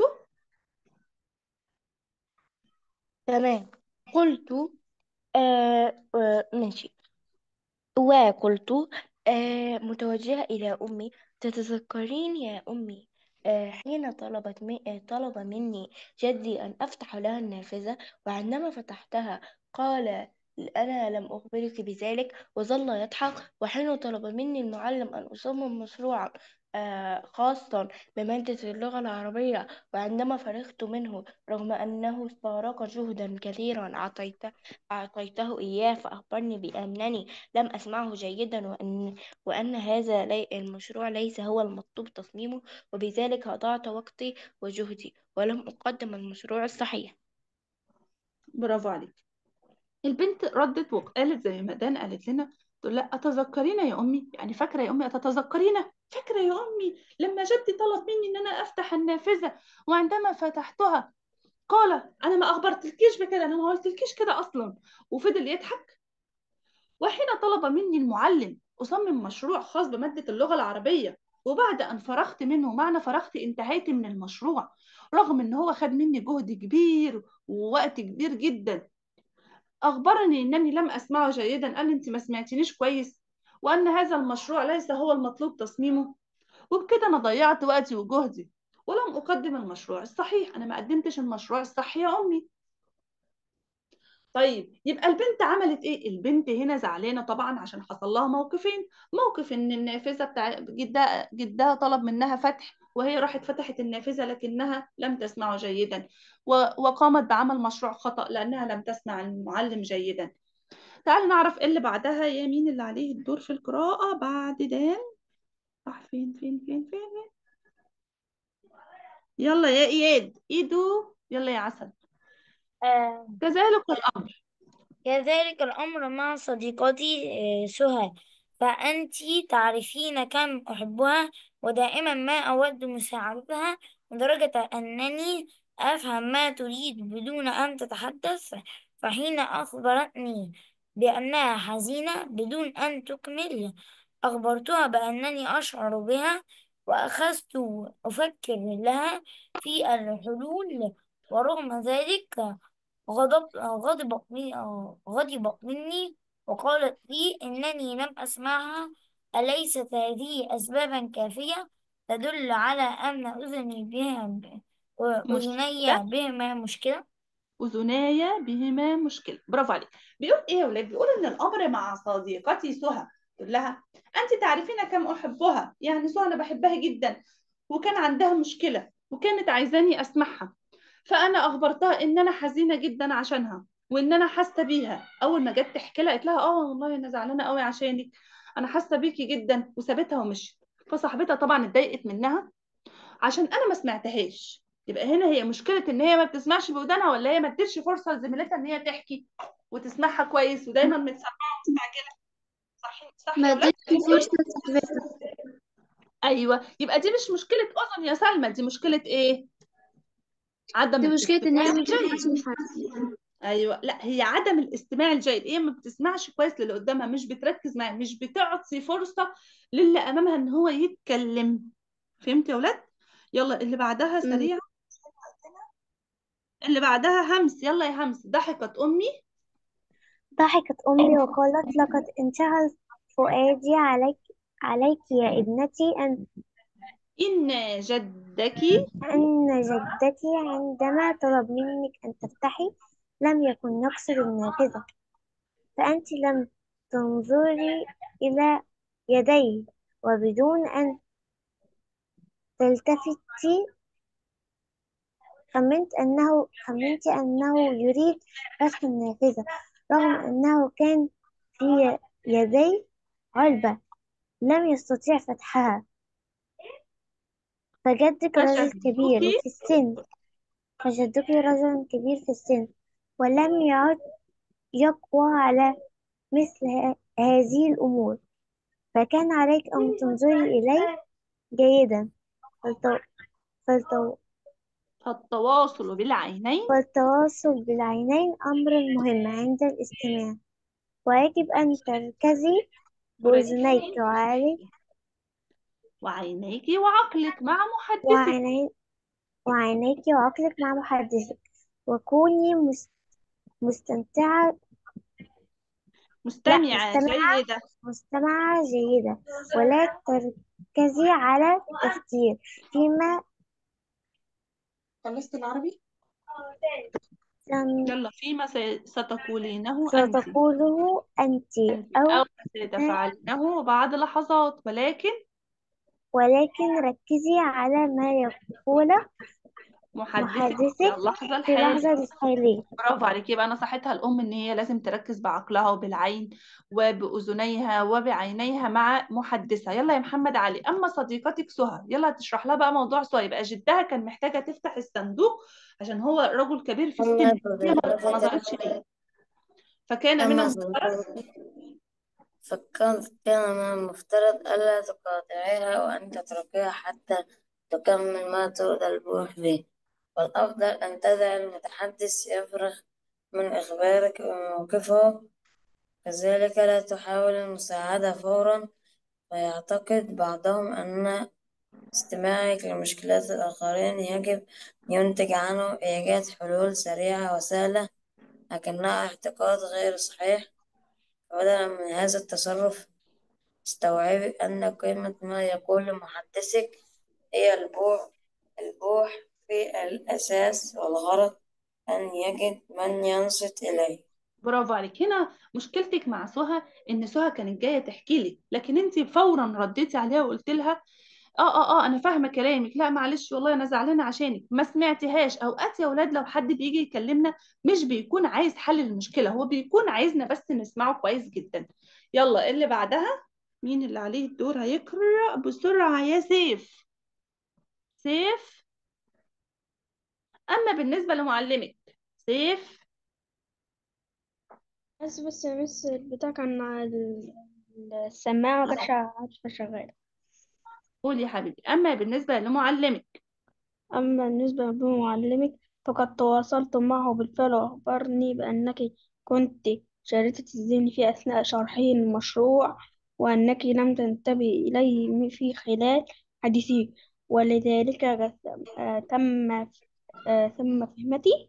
تمام. قلت آه آه ماشي. وقلت آه متوجهة إلى أمي تتذكرين يا أمي آه حين طلبت مي آه طلب مني جدي أن أفتح لها النافذة وعندما فتحتها قال أنا لم أخبرك بذلك وظل يضحك. وحين طلب مني المعلم أن أصمم مشروعا آه خاصا بمادة اللغة العربية وعندما فرغت منه رغم أنه استغرق جهدا كثيرا أعطيته أعطيته إياه فأخبرني بأنني لم أسمعه جيدا وأن, وأن هذا لي المشروع ليس هو المطلوب تصميمه وبذلك أضعت وقتي وجهدي ولم أقدم المشروع الصحيح. برافو عليك. البنت ردت وقالت زي ما دان قالت لنا، تقول لا اتذكرين يا امي، يعني فاكره يا امي؟ اتتذكرين؟ فاكره يا امي لما جدي طلب مني ان انا افتح النافذه وعندما فتحتها قال انا ما اخبرتلكيش بكده، انا ما قلتلكيش كده اصلا. وفضل يضحك. وحين طلب مني المعلم أصمم مشروع خاص بمادة اللغة العربية وبعد أن فرغت منه، معنى فرغت انتهيت من المشروع، رغم أن هو خد مني جهد كبير ووقت كبير جدا، أخبرني أنني لم أسمعه جيدا، قال لي أنت ما سمعتنيش كويس وأن هذا المشروع ليس هو المطلوب تصميمه، وبكده أنا ضيعت وقتي وجهدي ولم أقدم المشروع الصحيح. أنا ما قدمتش المشروع الصح يا أمي. طيب يبقى البنت عملت ايه؟ البنت هنا زعلانه طبعا عشان حصل لها موقفين. موقف ان النافذه بتاع جدها جدها طلب منها فتح وهي راحت فتحت النافذه لكنها لم تسمعه جيدا، و- وقامت بعمل مشروع خطأ لانها لم تسمع المعلم جيدا. تعالوا نعرف ايه اللي بعدها. يا مين اللي عليه الدور في القراءه بعد دان؟ راح فين فين فين فين فين؟ يلا يا اياد ايدو، يلا يا عسل. آه كذلك الامر. كذلك الأمر مع صديقتي آه، سهى، فأنت تعرفين كم أحبها ودائما ما أود مساعدتها لدرجة أنني أفهم ما تريد بدون أن تتحدث. فحين أخبرتني بأنها حزينة بدون أن تكمل أخبرتها بأنني أشعر بها، وأخذت أفكر لها في الحلول، ورغم ذلك غضب غضبت مني غضبت مني وقالت لي إنني لم أسمعها. أليست هذه أسبابا كافية تدل على أن أذني بها مشكلة. أذني بهما مشكلة؟ أذناي بهما مشكلة. برافو عليك. بيقول إيه يا ولاد؟ بيقول إن الأمر مع صديقتي سهى. تقول لها أنت تعرفين كم أحبها، يعني سهى أنا بحبها جدا، وكان عندها مشكلة وكانت عايزاني أسمعها، فأنا أخبرتها إن أنا حزينة جدا عشانها وإن أنا حاسة بيها. أول ما جت تحكي لها قالت لها آه والله أنا زعلانة قوي عشانك، أنا حاسة بيكي جدا، وسابتها ومشيت. فصاحبتها طبعا اتضايقت منها عشان انا ما سمعتهاش. يبقى هنا هي مشكله ان هي ما بتسمعش بودانها، ولا هي ما ادتش فرصه لزميلتها ان هي تحكي وتسمعها كويس، ودايما متسرعه ومستعجله. صح صح ما يا ولاد؟ ادتش فرصة لصاحبتها. ايوه، يبقى دي مش مشكله اذن يا سلمى، دي مشكله ايه؟ عدم دي مشكلة إن هي الاستماع مش الجيد. بتسمع. ايوه، لا هي عدم الاستماع الجيد، هي ما بتسمعش كويس للي قدامها، مش بتركز معاه، مش بتعطي فرصه للي امامها ان هو يتكلم. فهمت يا ولاد؟ يلا اللي بعدها أمم. سريع. اللي بعدها همس. يلا يا همس. ضحكت امي. ضحكت أمي وقالت لقد انشغل فؤادي عليك عليك يا ابنتي أن إن جدك. أن جدتي عندما طلب منك أن تفتحي لم يكن يقصد النافذة، فأنت لم تنظري إلى يديه، وبدون أن تلتفتي خمنت أنه خمنت أنه يريد فتح النافذة، رغم أنه كان في يديه علبة لم يستطيع فتحها. فجدك رجل فشدك. كبير في السن فجدك رجل كبير في السن ولم يعد يقوى على مثل ه- هذه الأمور، فكان عليك أن تنظري إليه جيدا. فالتو... فالتو... التواصل بالعينين. فالتواصل بالعينين أمر مهم عند الاستماع، ويجب أن تركزي بأذنيك تركزي وعليك وعينيك وعقلك مع محدثك. وعيني... وعينيك وعقلك مع محدثك، وكوني مس... مستمتعة لا مستمعة مستمعة جيدة. مستمعة جيدة، ولا تركزي على التفكير فيما خلصت العربي؟ سم- يلا. فيما س- ستقولينه أنت. ستقوله أنت أنت أو أو ستفعلينه بعد لحظات، ولكن ولكن ركزي على ما يقوله محدثك في محدثك اللحظة في اللحظة الحالية. الحالية. برافو عليكي. يبقى نصحتها الأم إن هي لازم تركز بعقلها وبالعين وبأذنيها وبعينيها مع محدثها. يلا يا محمد علي. أما صديقتك سهى، يلا تشرح لها بقى موضوع سهى. يبقى جدها كان محتاجة تفتح الصندوق عشان هو رجل كبير في السن، أما هي ما ما صديقتك نظرتش ليه، فكان من أما المفترض. صديقتك فكان كان من المفترض ألا تقاطعيها وأن تتركيها حتى تكمل ما تطالبه به، والأفضل أن تدع المتحدث يفرغ من إخبارك بموقفه، كذلك لا تحاول المساعدة فورا، ويعتقد بعضهم أن استماعك لمشكلات الآخرين يجب ينتج عنه إيجاد حلول سريعة وسهلة، لكنها اعتقاد غير صحيح. بدلا من هذا التصرف استوعبي أن قيمة ما يقول محدثك هي البوح البوح في الأساس، والغرض أن يجد من ينصت إليه. برافو عليك. هنا مشكلتك مع سهى ان سهى كانت جايه تحكي لك، لكن انت فورا رديتي عليها وقلت لها اه اه اه انا فاهمه كلامك، لا معلش والله انا زعلانه عشانك، ما سمعتهاش. اوقات يا اولاد لو حد بيجي يكلمنا مش بيكون عايز حل المشكله، هو بيكون عايزنا بس نسمعه كويس جدا. يلا اللي بعدها. مين اللي عليه الدور هيقرأ بسرعه؟ يا سيف. سيف. اما بالنسبه لمعلمك سيف. بس بس يا مس البتاع كان على ال- السماعة ما كانتش عارفة شغالة. قول يا حبيبي. اما بالنسبه لمعلمك. أما بالنسبة لمعلمك فقد تواصلت معه بالفعل، وأخبرني بأنك كنت شاركة الذهن في أثناء شرحه المشروع، وأنك لم تنتبهي إليه في خلال حديثي، ولذلك رسم- آه، تم آه، تم فهمتي.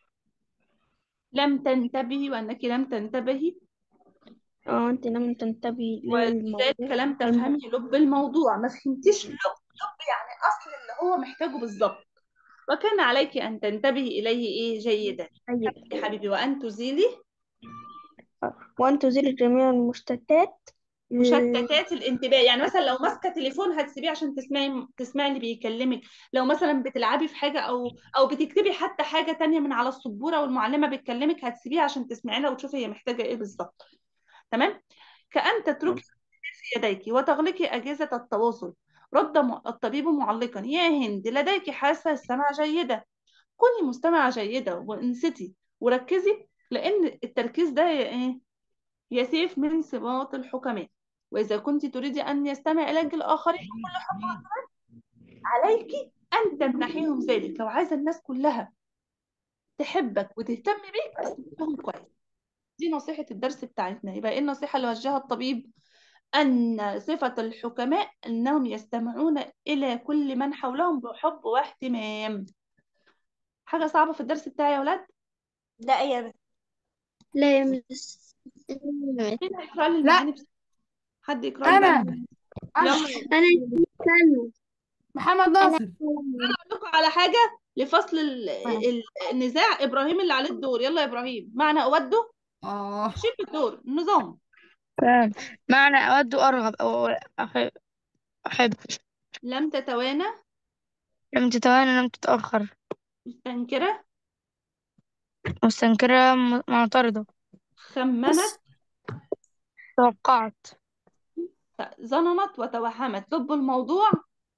لم تنتبهي وأنك لم تنتبهي، اه أنت لم تنتبهي ولذلك للموضوع لم الم- تفهمي لب الموضوع، ما فهمتيش لب. لب يعني أصل اللي هو محتاجه بالظبط. وكان عليك أن تنتبهي إليه إيه جيدا جيد. يا حبيبي، وأن تزيلي وأن تزيل جميع المشتتات. ال- مشتتات الانتباه. يعني مثلا لو ماسكه تليفون هتسيبيه عشان تسمعي تسمعي اللي بيكلمك. لو مثلا بتلعبي في حاجه او او بتكتبي حتى حاجه تانية من على السبوره والمعلمه بتكلمك، هتسيبيها عشان تسمعي لها وتشوفي هي محتاجه ايه بالظبط. تمام. كأن تتركي يديك وتغلقي أجهزة التواصل. رد م- الطبيب معلقا: يا هند، لديك حاسة السمع جيدة. كوني مستمعة جيدة وانصتي وركزي، لأن التركيز ده يا إيه؟ يا سيف من صفات الحكماء. وإذا كنت تريدي أن يستمع إليك الآخرين بكل حب، عليك أن تمنحيهم ذلك. لو عايزة الناس كلها تحبك وتهتم بيك، اسمعهم كويس. دي نصيحة الدرس بتاعتنا. يبقى إيه النصيحة اللي وجهها الطبيب؟ أن صفة الحكماء أنهم يستمعون إلى كل من حولهم بحب واهتمام. حاجة صعبة في الدرس بتاعي يا ولاد؟ لا يا بنت. لا يا مس. مين هيقرأ لي لا المعاني بس؟ حد يقرأ لي بقى انا المعاني. انا يلا. أنا استنى. محمد أنا ناصر. أقول لكم على حاجة لفصل ال- ال- النزاع. إبراهيم اللي عليه الدور، يلا يا إبراهيم. معنى أوده اه شيل الدور النظام. تمام. معنى أود أرغب أو أحب, أحب. لم تتوانى، لم تتوانى، لم تتأخر. مستنكرة، مستنكرة، م- معترضة. خمنت، توقعت. ظننت وتوهمت. لب الموضوع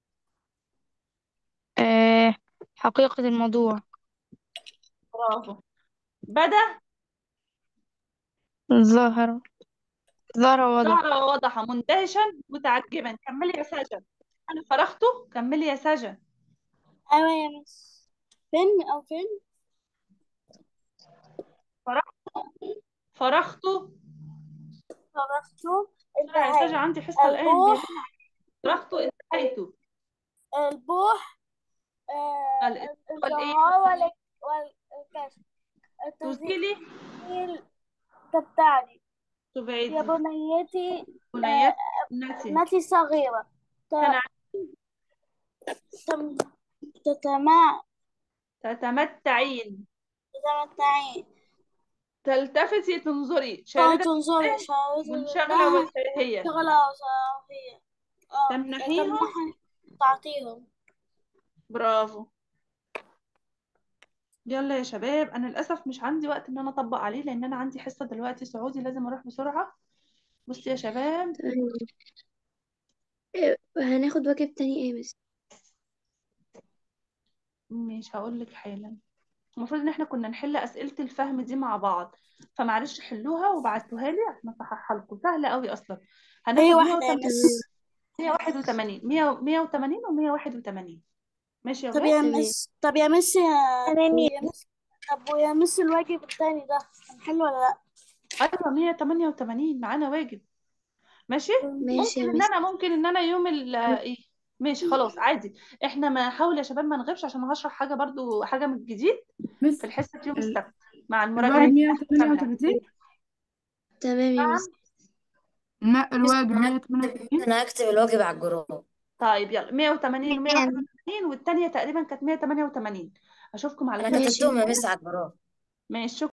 أه حقيقة الموضوع. برافو. بدأ ظاهرة. ظهر ووضح. ظهر ووضح. مندهشا متعجبا. كملي يا سجن. أنا فرحته. كملي يا سجن. أيوة يا مس. فين أو فين؟ فرحت، فرحته. فرحته. بسرعة يا سجن، انتهيت. عندي حصة الآن. بيرن. البوح. فرحته انتهيته. البوح. آه، الإنتهاء والإيه؟ الزهار والك- والكشف. تزيلي التزيل تبتعدي. يا تبعدي. بنيتي. آه، بنيات نتي. ابنتي صغيرة. ت- تنع تم- تتمع تتمتعين. تتمتعين. تلتفتي تنظري. اه شاردة تنظري شعرة منشغلة الله. وساهية. شغلة وصافية. اه تمنحيهم. تمنحني. تعطيهم. برافو. يلا يا شباب، انا للاسف مش عندي وقت ان انا اطبق عليه، لان انا عندي حصة دلوقتي سعودي لازم اروح بسرعة. بصي يا شباب، تمام. إيه، هناخد واجب تاني ايه بس؟ مش هقول لك حالا. المفروض ان احنا كنا نحل اسئلة الفهم دي مع بعض، فمعلش حلوها وبعتوها لي عشان اصححها لكم. سهلة قوي اصلا. هي هناخد واحدة يا مية وتمانين، مس. مية وواحد وتمانين، مية مية وتمانين و181. ماشي يا طب ولاد؟ يا تمام. مس طب يا مس يا تمام. يا مس طب ويا مس الواجب التاني ده هنحله ولا لا؟ ايوه مية وتمانية وتمانين معانا واجب. ماشي. ماشي يا ممكن ان مس. انا ممكن ان انا يوم ال ايه. ماشي خلاص عادي. احنا ما نحاول يا شباب ما نغيبش، عشان هشرح حاجة برضو، حاجة من الجديد مس في الحصة يوم ال- السبت مع الواحد المراجعة كاملة. مية وتمانية وتلاتين. تمام يا مس. نعم. لا مس الواجب مية وتمانية وتلاتين. أنا هكتب الواجب على الجروب. طيب يلا مية وتمانين تمام. و181، والتانية تقريبا كانت مية وتمانية وتمانين. اشوفكم على أنا خير. ماشي. كتبتهم يا مس على الجروب. ماشي.